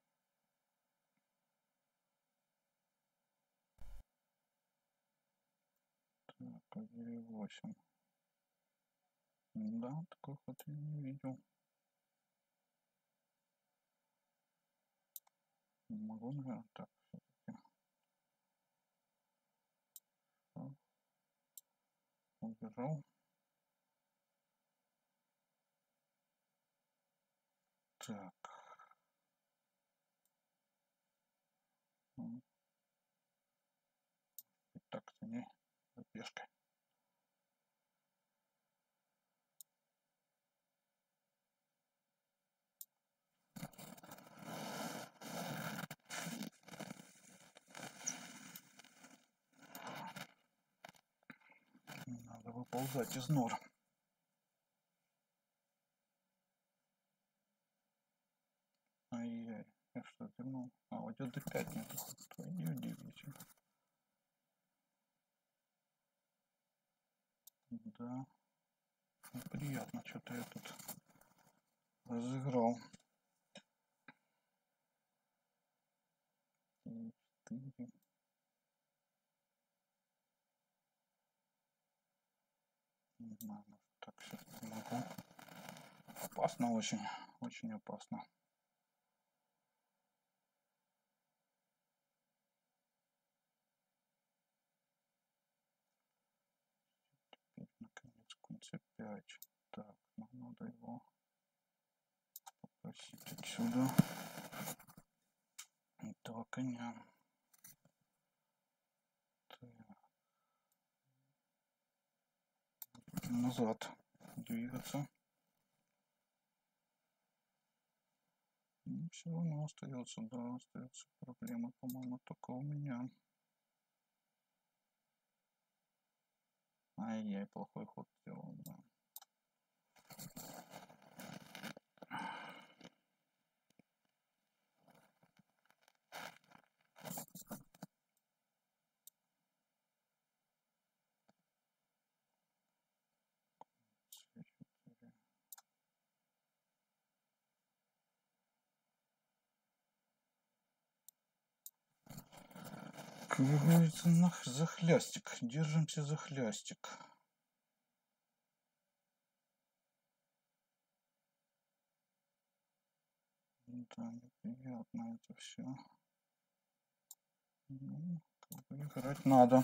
Так, 8. Да, такой ход я не видел. Могу, наверное, так все-таки. Убежал. Так. И так-то не пешкой. Надо выползать из нор. Ай-яй, я что вернул? А, вот это d5 нет. Твою дивизию. Да. Неприятно, что-то я тут разыграл. 4. Не знаю, может так все могу. Опасно очень. Очень опасно. c5. Так, нам надо его попросить отсюда. Этого коня. Так. Назад двигаться. Все равно остается, да, остается проблема, по-моему, только у меня. Ай-яй, плохой ход сделал, да. Как говорится, за хлястик. Держимся за хлястик. Да, неприятно это все. Ну, как бы играть надо.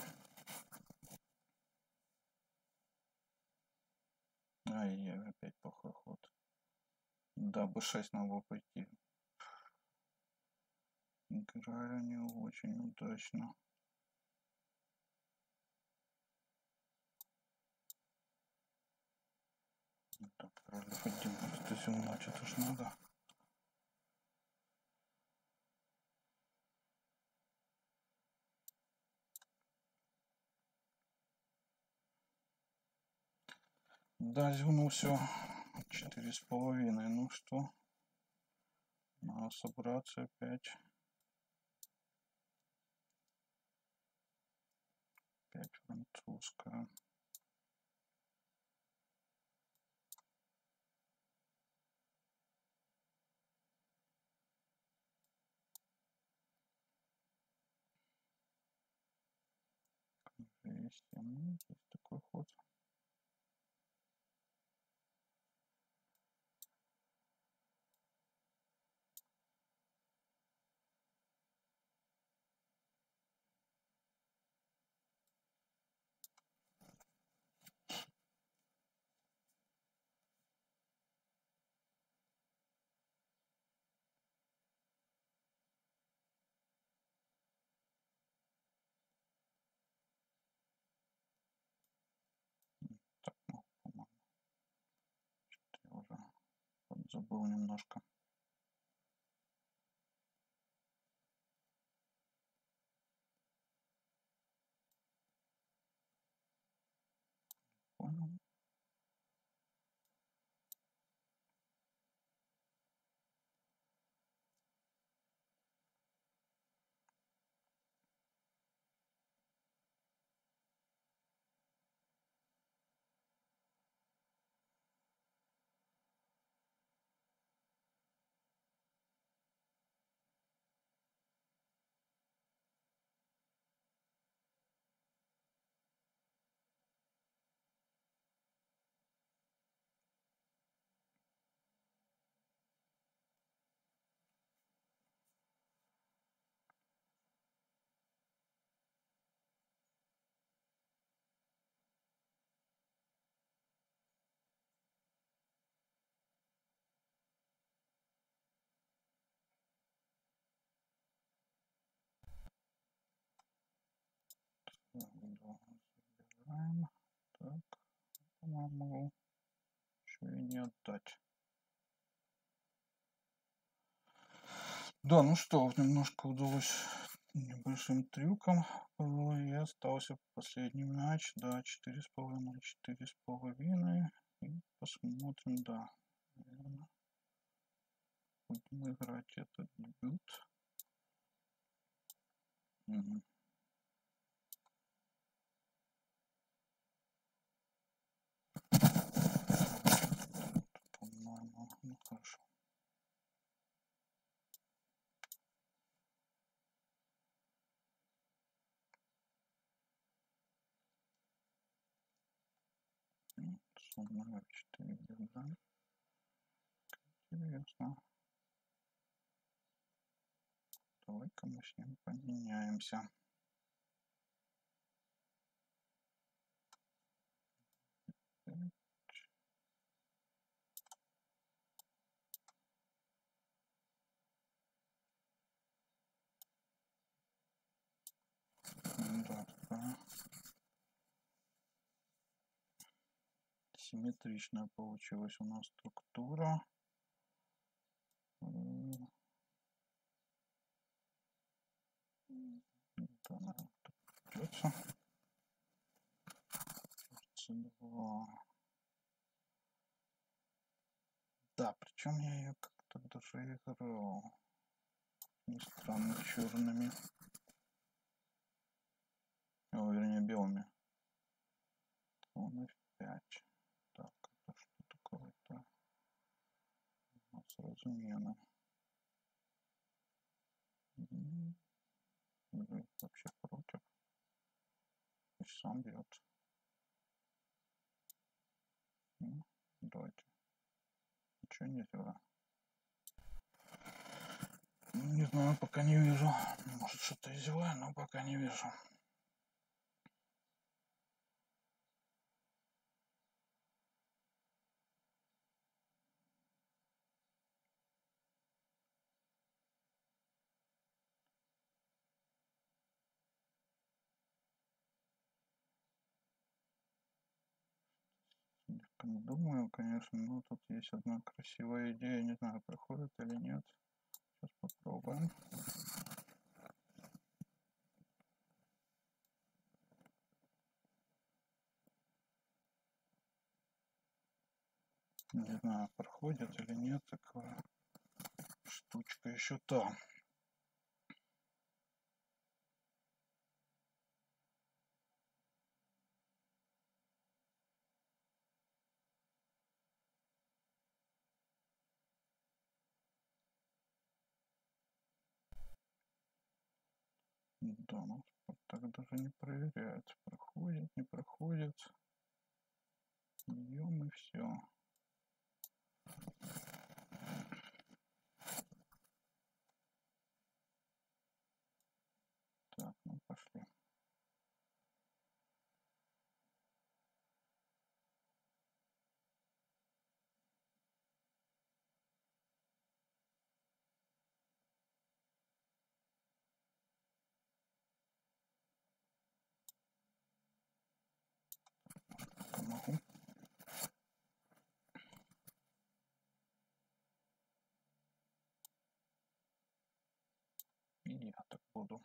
Ай-яй, опять плохой ход. Да, b6 надо было пойти. Играю не очень удачно. Так, правильно поднимать. То есть матч это ж надо. Да, зевнул все. 4,5. Ну что? Надо собраться опять. 5 французская. Есть такой ход. Так, ну, по-моему. Я уже подзабыл немножко. Понял. Забираем. Так, по-моему, могу еще и не отдать. Да, ну что, вот немножко удалось небольшим трюком. И остался последний мяч. Да, 4,5, 4,5. И посмотрим, да. Наверное, будем играть этот дебют. Угу. По-моему, ну хорошо. Сумма 4 да. Интересно. Давай-ка мы с ним поменяемся. такая симметричная получилась у нас структура. Это, наверное, придется. C2. Да, причем я ее как-то даже играл. Не странно, черными. О, вернее, белыми. Слон F5. Так, это что такое-то? У нас разумено. Или вообще против. Пусть сам бьет. Ну, давайте. Ничего не сделаю. Не знаю, пока не вижу. Может, что-то и сделаю, но пока не вижу. Не думаю, конечно, но тут есть одна красивая идея. Не знаю, проходит или нет. Сейчас попробуем. Не знаю, проходит или нет. Такая штучка еще там. Да, ну так даже не проверяет. Проходит, не проходит. Бьем и все. Так, ну пошли. Могу. И я так буду.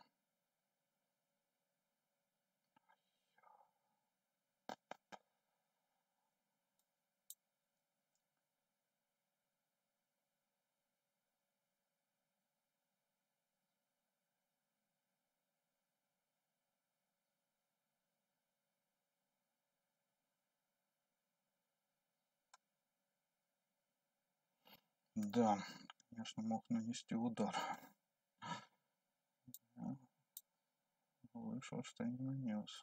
Да, конечно, мог нанести удар. Вышел, что не нанес.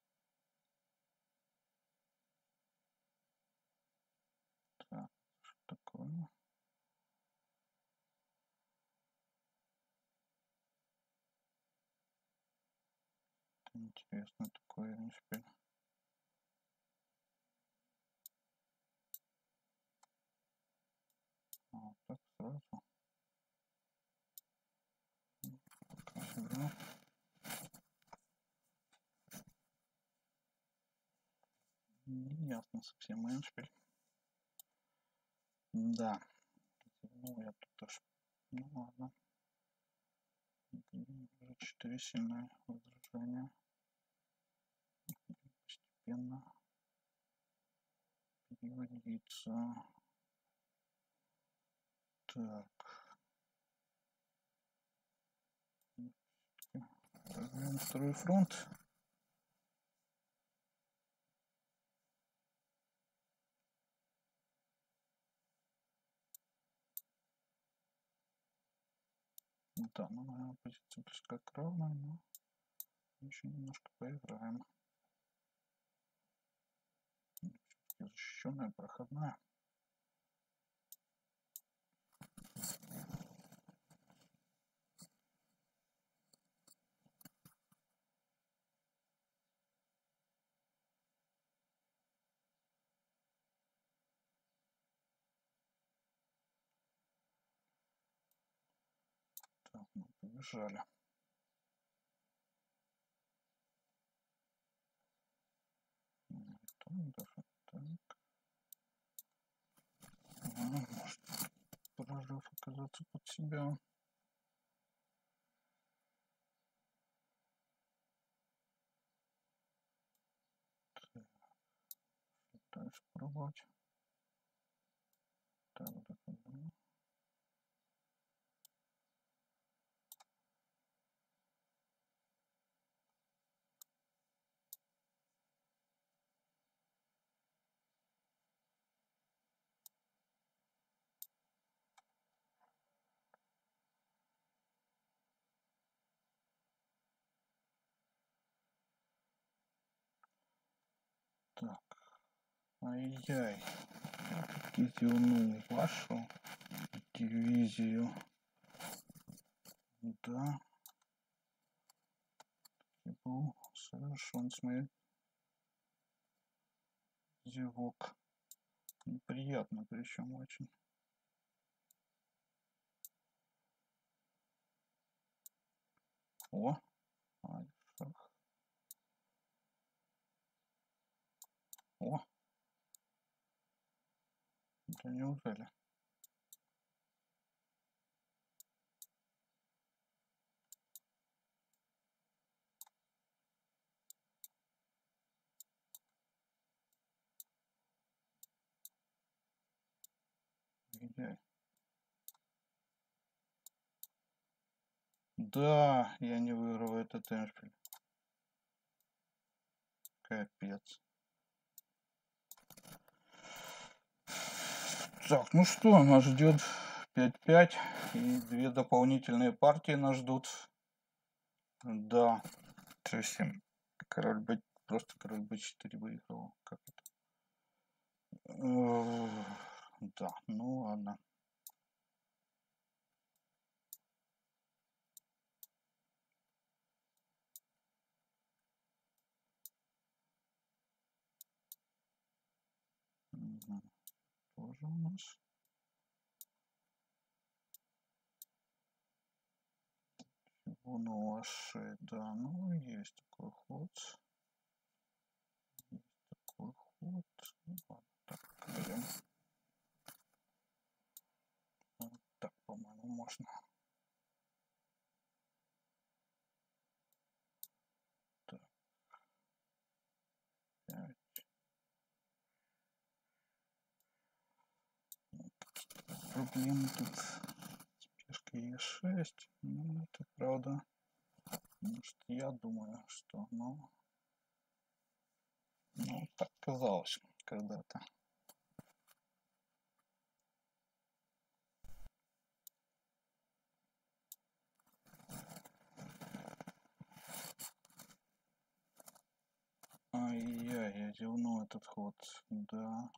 Так, что такое? Это интересно такое эндшпиль. Вот так сразу. Пока сыграл. Неясно совсем эндшпиль. Да. Ну, я тут аж... Ну, ладно. Уже 4 сильные возражения. Постепенно переводиться. Так. Возьмем второй фронт. Да, ну, наверное, позиция близка к равной, но еще немножко поиграем. Защищенная, проходная. Так, ну, побежали. даже так. Может прорыв оказаться под себя. Дальше пробовать. Так, доходим. Так. Ай-яй. Кизюну вашу дивизию. Да. И был совершен с моей зевок. Неприятно, причем очень. О, альфах. О, да неужели? Ай-яй. Да, я не выиграл этот эншпиль. Капец. Так, ну что, нас ждет 5-5 и 2 дополнительные партии нас ждут. Да. То есть король b, просто король b4 выиграл. Как это? Да, ну ладно. Угу. Тоже у нас. Ну, ваши, да, ну есть такой ход. Есть такой ход. Ну, ладно, так, берем. Вот так, по-моему, можно. Так. 5. Проблемы тут с пешкой Е6. Ну, это правда. Может, я думаю, что, ну, так казалось когда-то. Ай-яй, я зевнул этот ход, да.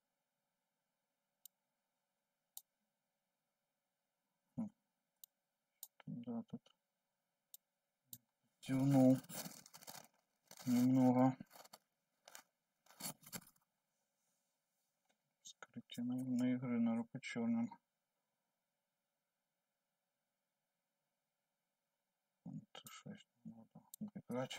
Да, тут зевнул немного. Скрытие на игры на руку черным. Т6 надо убегать.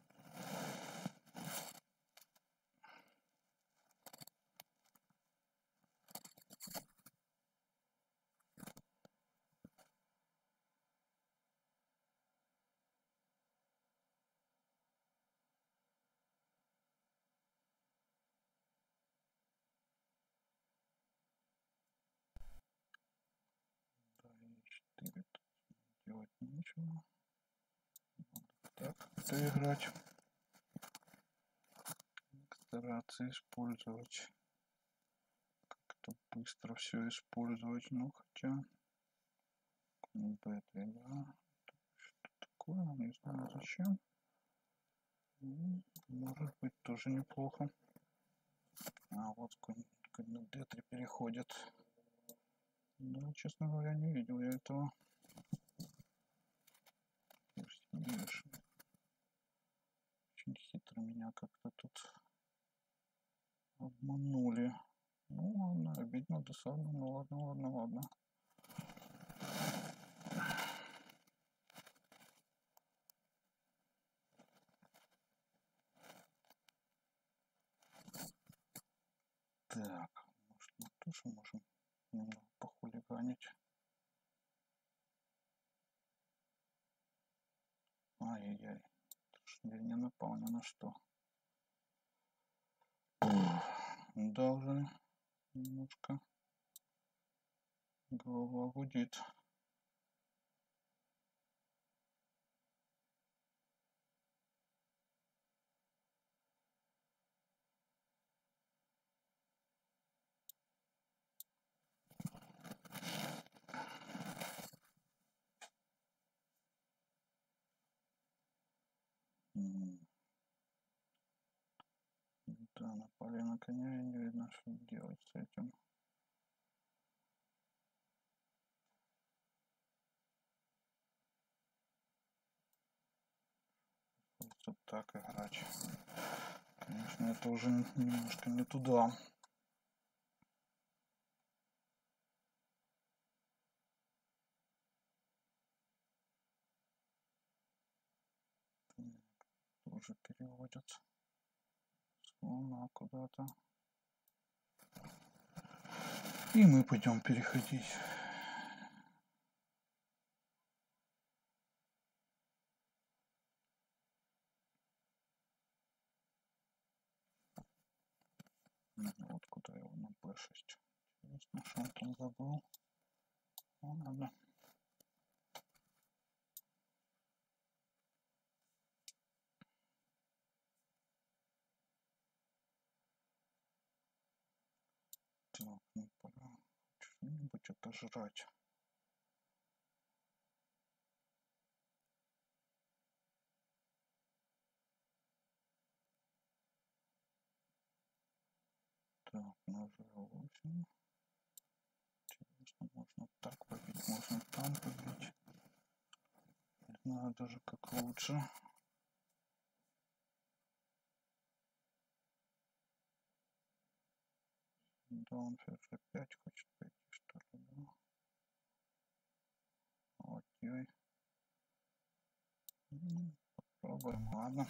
Да, Е4 делать нечего. Надо так доиграть. Стараться использовать. Как-то быстро все использовать. Ну, хотя... b3, да. Что такое? Не знаю зачем. Может быть тоже неплохо. А вот конь на d3 переходит. Да, честно говоря, не видел я этого. Очень хитро меня как-то тут обманули. Ну ладно, обидно, досадно. Ну ладно, ладно, ладно. Так, может, мы тоже можем немного похулиганить. Ай-яй-яй. Я не напал ни на что. Да, уже немножко голова гудит. Да, напали на коня, и не видно, что делать с этим. Вот так играть. Конечно, это уже немножко не туда. Тоже переводят слона куда-то. И мы пойдем переходить. Вот куда его на b6. Интересно, что он там забыл. Ну, надо. Так, ну пора что-нибудь отожрать. Так, нажал 8. Интересно, можно так побить, можно там побить. Не знаю даже как лучше. Да, он ферзь опять хочет пойти, что ли, да? Окей. Попробуем, ладно.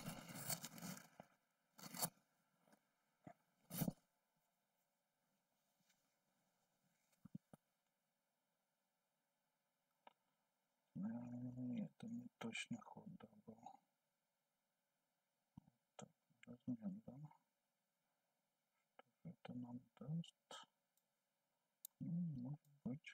Нет, это не точный ход, да, был. Так, размен, да? Что же это нам даст? Ну, может быть.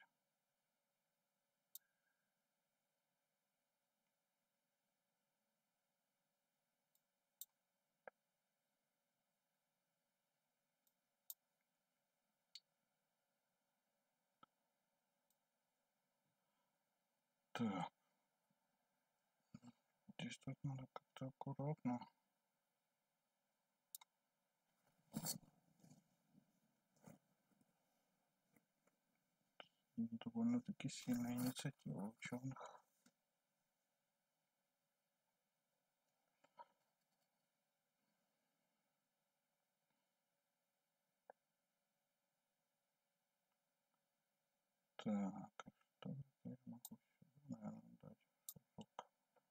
Так. Действовать надо как-то аккуратно. Довольно-таки сильная инициатива у черных. Так, что я могу сюда, наверное, дать шажок.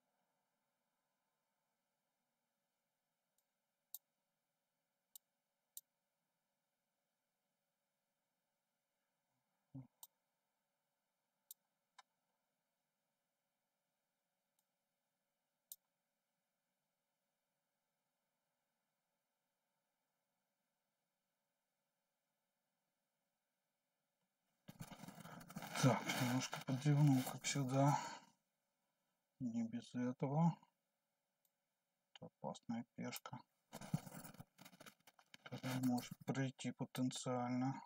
Так, немножко подзевнул, как всегда. Не без этого. Это опасная пешка, которая может пройти потенциально.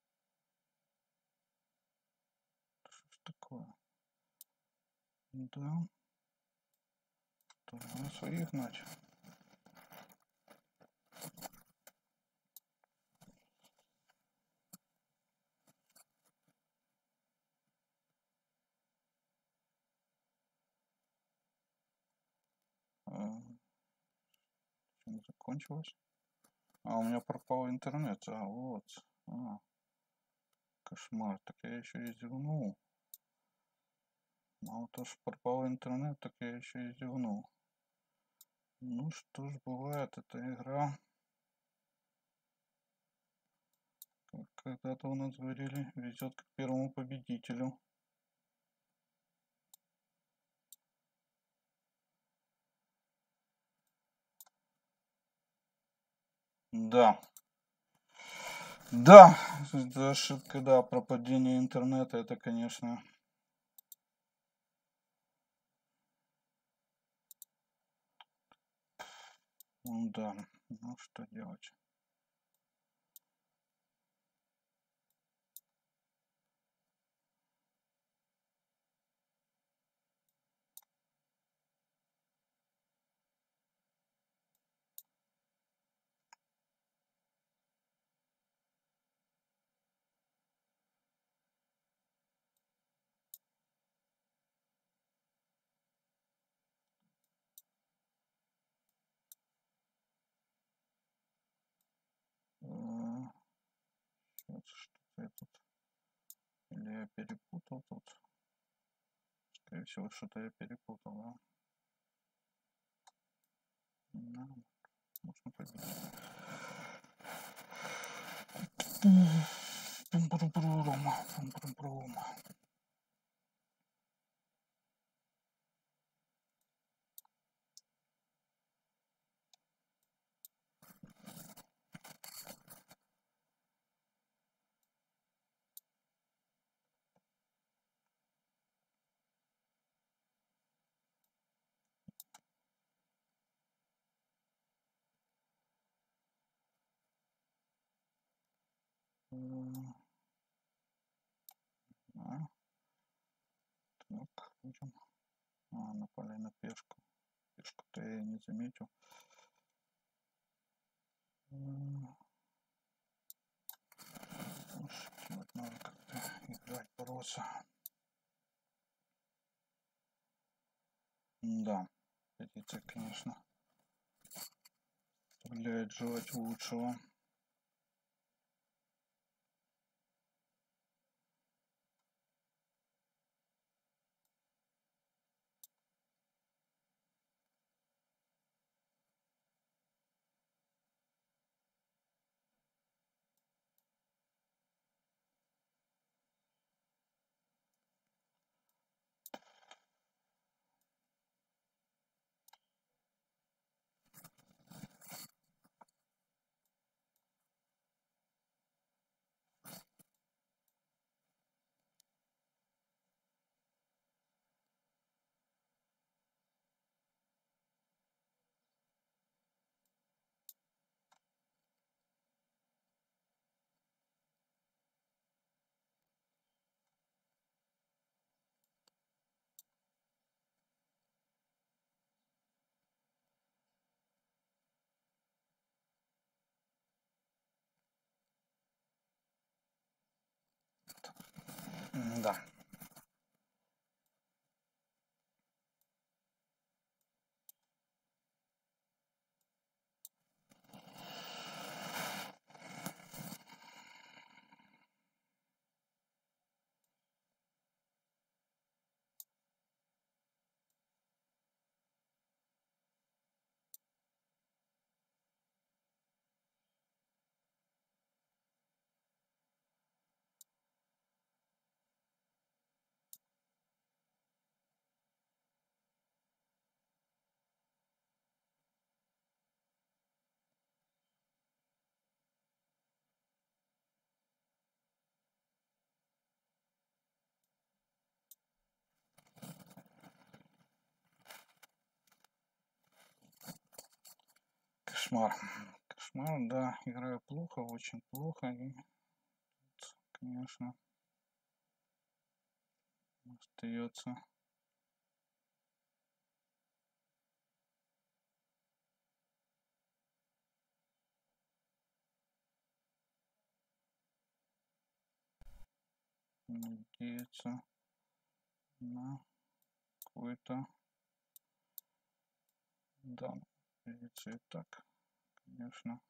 Что ж такое? Да. Надо своих гнать. Чем закончилось? А, у меня пропал интернет. А, вот. Кошмар. Так я еще и зевнул. Мало того, что пропал интернет, так я еще и зевнул. Ну что ж, бывает, эта игра. когда-то у нас говорили, везет к первому победителю. Да. Да, это ошибка, да, про падение интернета, это, конечно. Да, ну что делать? Сейчас что-то я тут... Или я перепутал тут? Скорее всего, что-то я перепутал, да? Да, можно победить. Пум-пум-пум-пум. Так, будем. Напали на пешку. Пешку-то я и не заметил. Вот надо как-то играть, бороться. Да, позиция, конечно, оставляет желать лучшего. Да. Кошмар. Кошмар, да. Играю плохо, очень плохо. И тут, конечно, остается. Надеяться на какой-то... Да, позиция и так, конечно.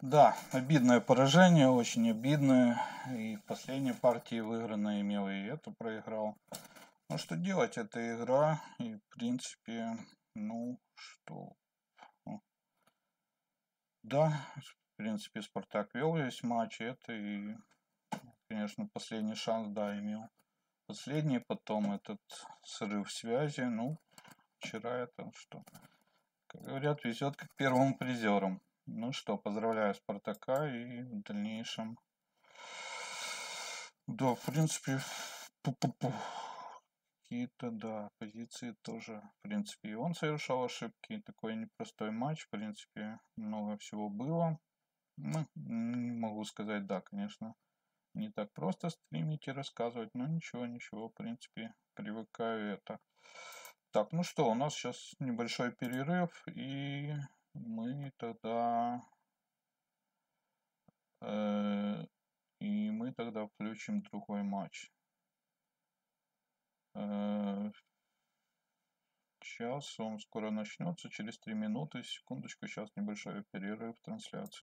Да, обидное поражение, очень обидное. И в последней партии выигранно имел, и эту проиграл. Ну что делать, это игра, и в принципе, ну что. Да, в принципе, Спартак вел весь матч, это и, конечно, последний шанс, да, имел. Последний, потом этот срыв связи, ну, вчера это что, как говорят, везет как первым призерам. Ну что, поздравляю Спартака и в дальнейшем. Да, в принципе, какие-то, да, позиции тоже, в принципе, и он совершал ошибки. Такой непростой матч, в принципе, много всего было. Ну, не могу сказать, да, конечно, не так просто стримить и рассказывать, но ничего, ничего, в принципе, привыкаю это. Так, ну что, у нас сейчас небольшой перерыв, и мы тогда включим другой матч. Сейчас он скоро начнется, через 3 минуты, секундочку, сейчас небольшой перерыв в трансляции.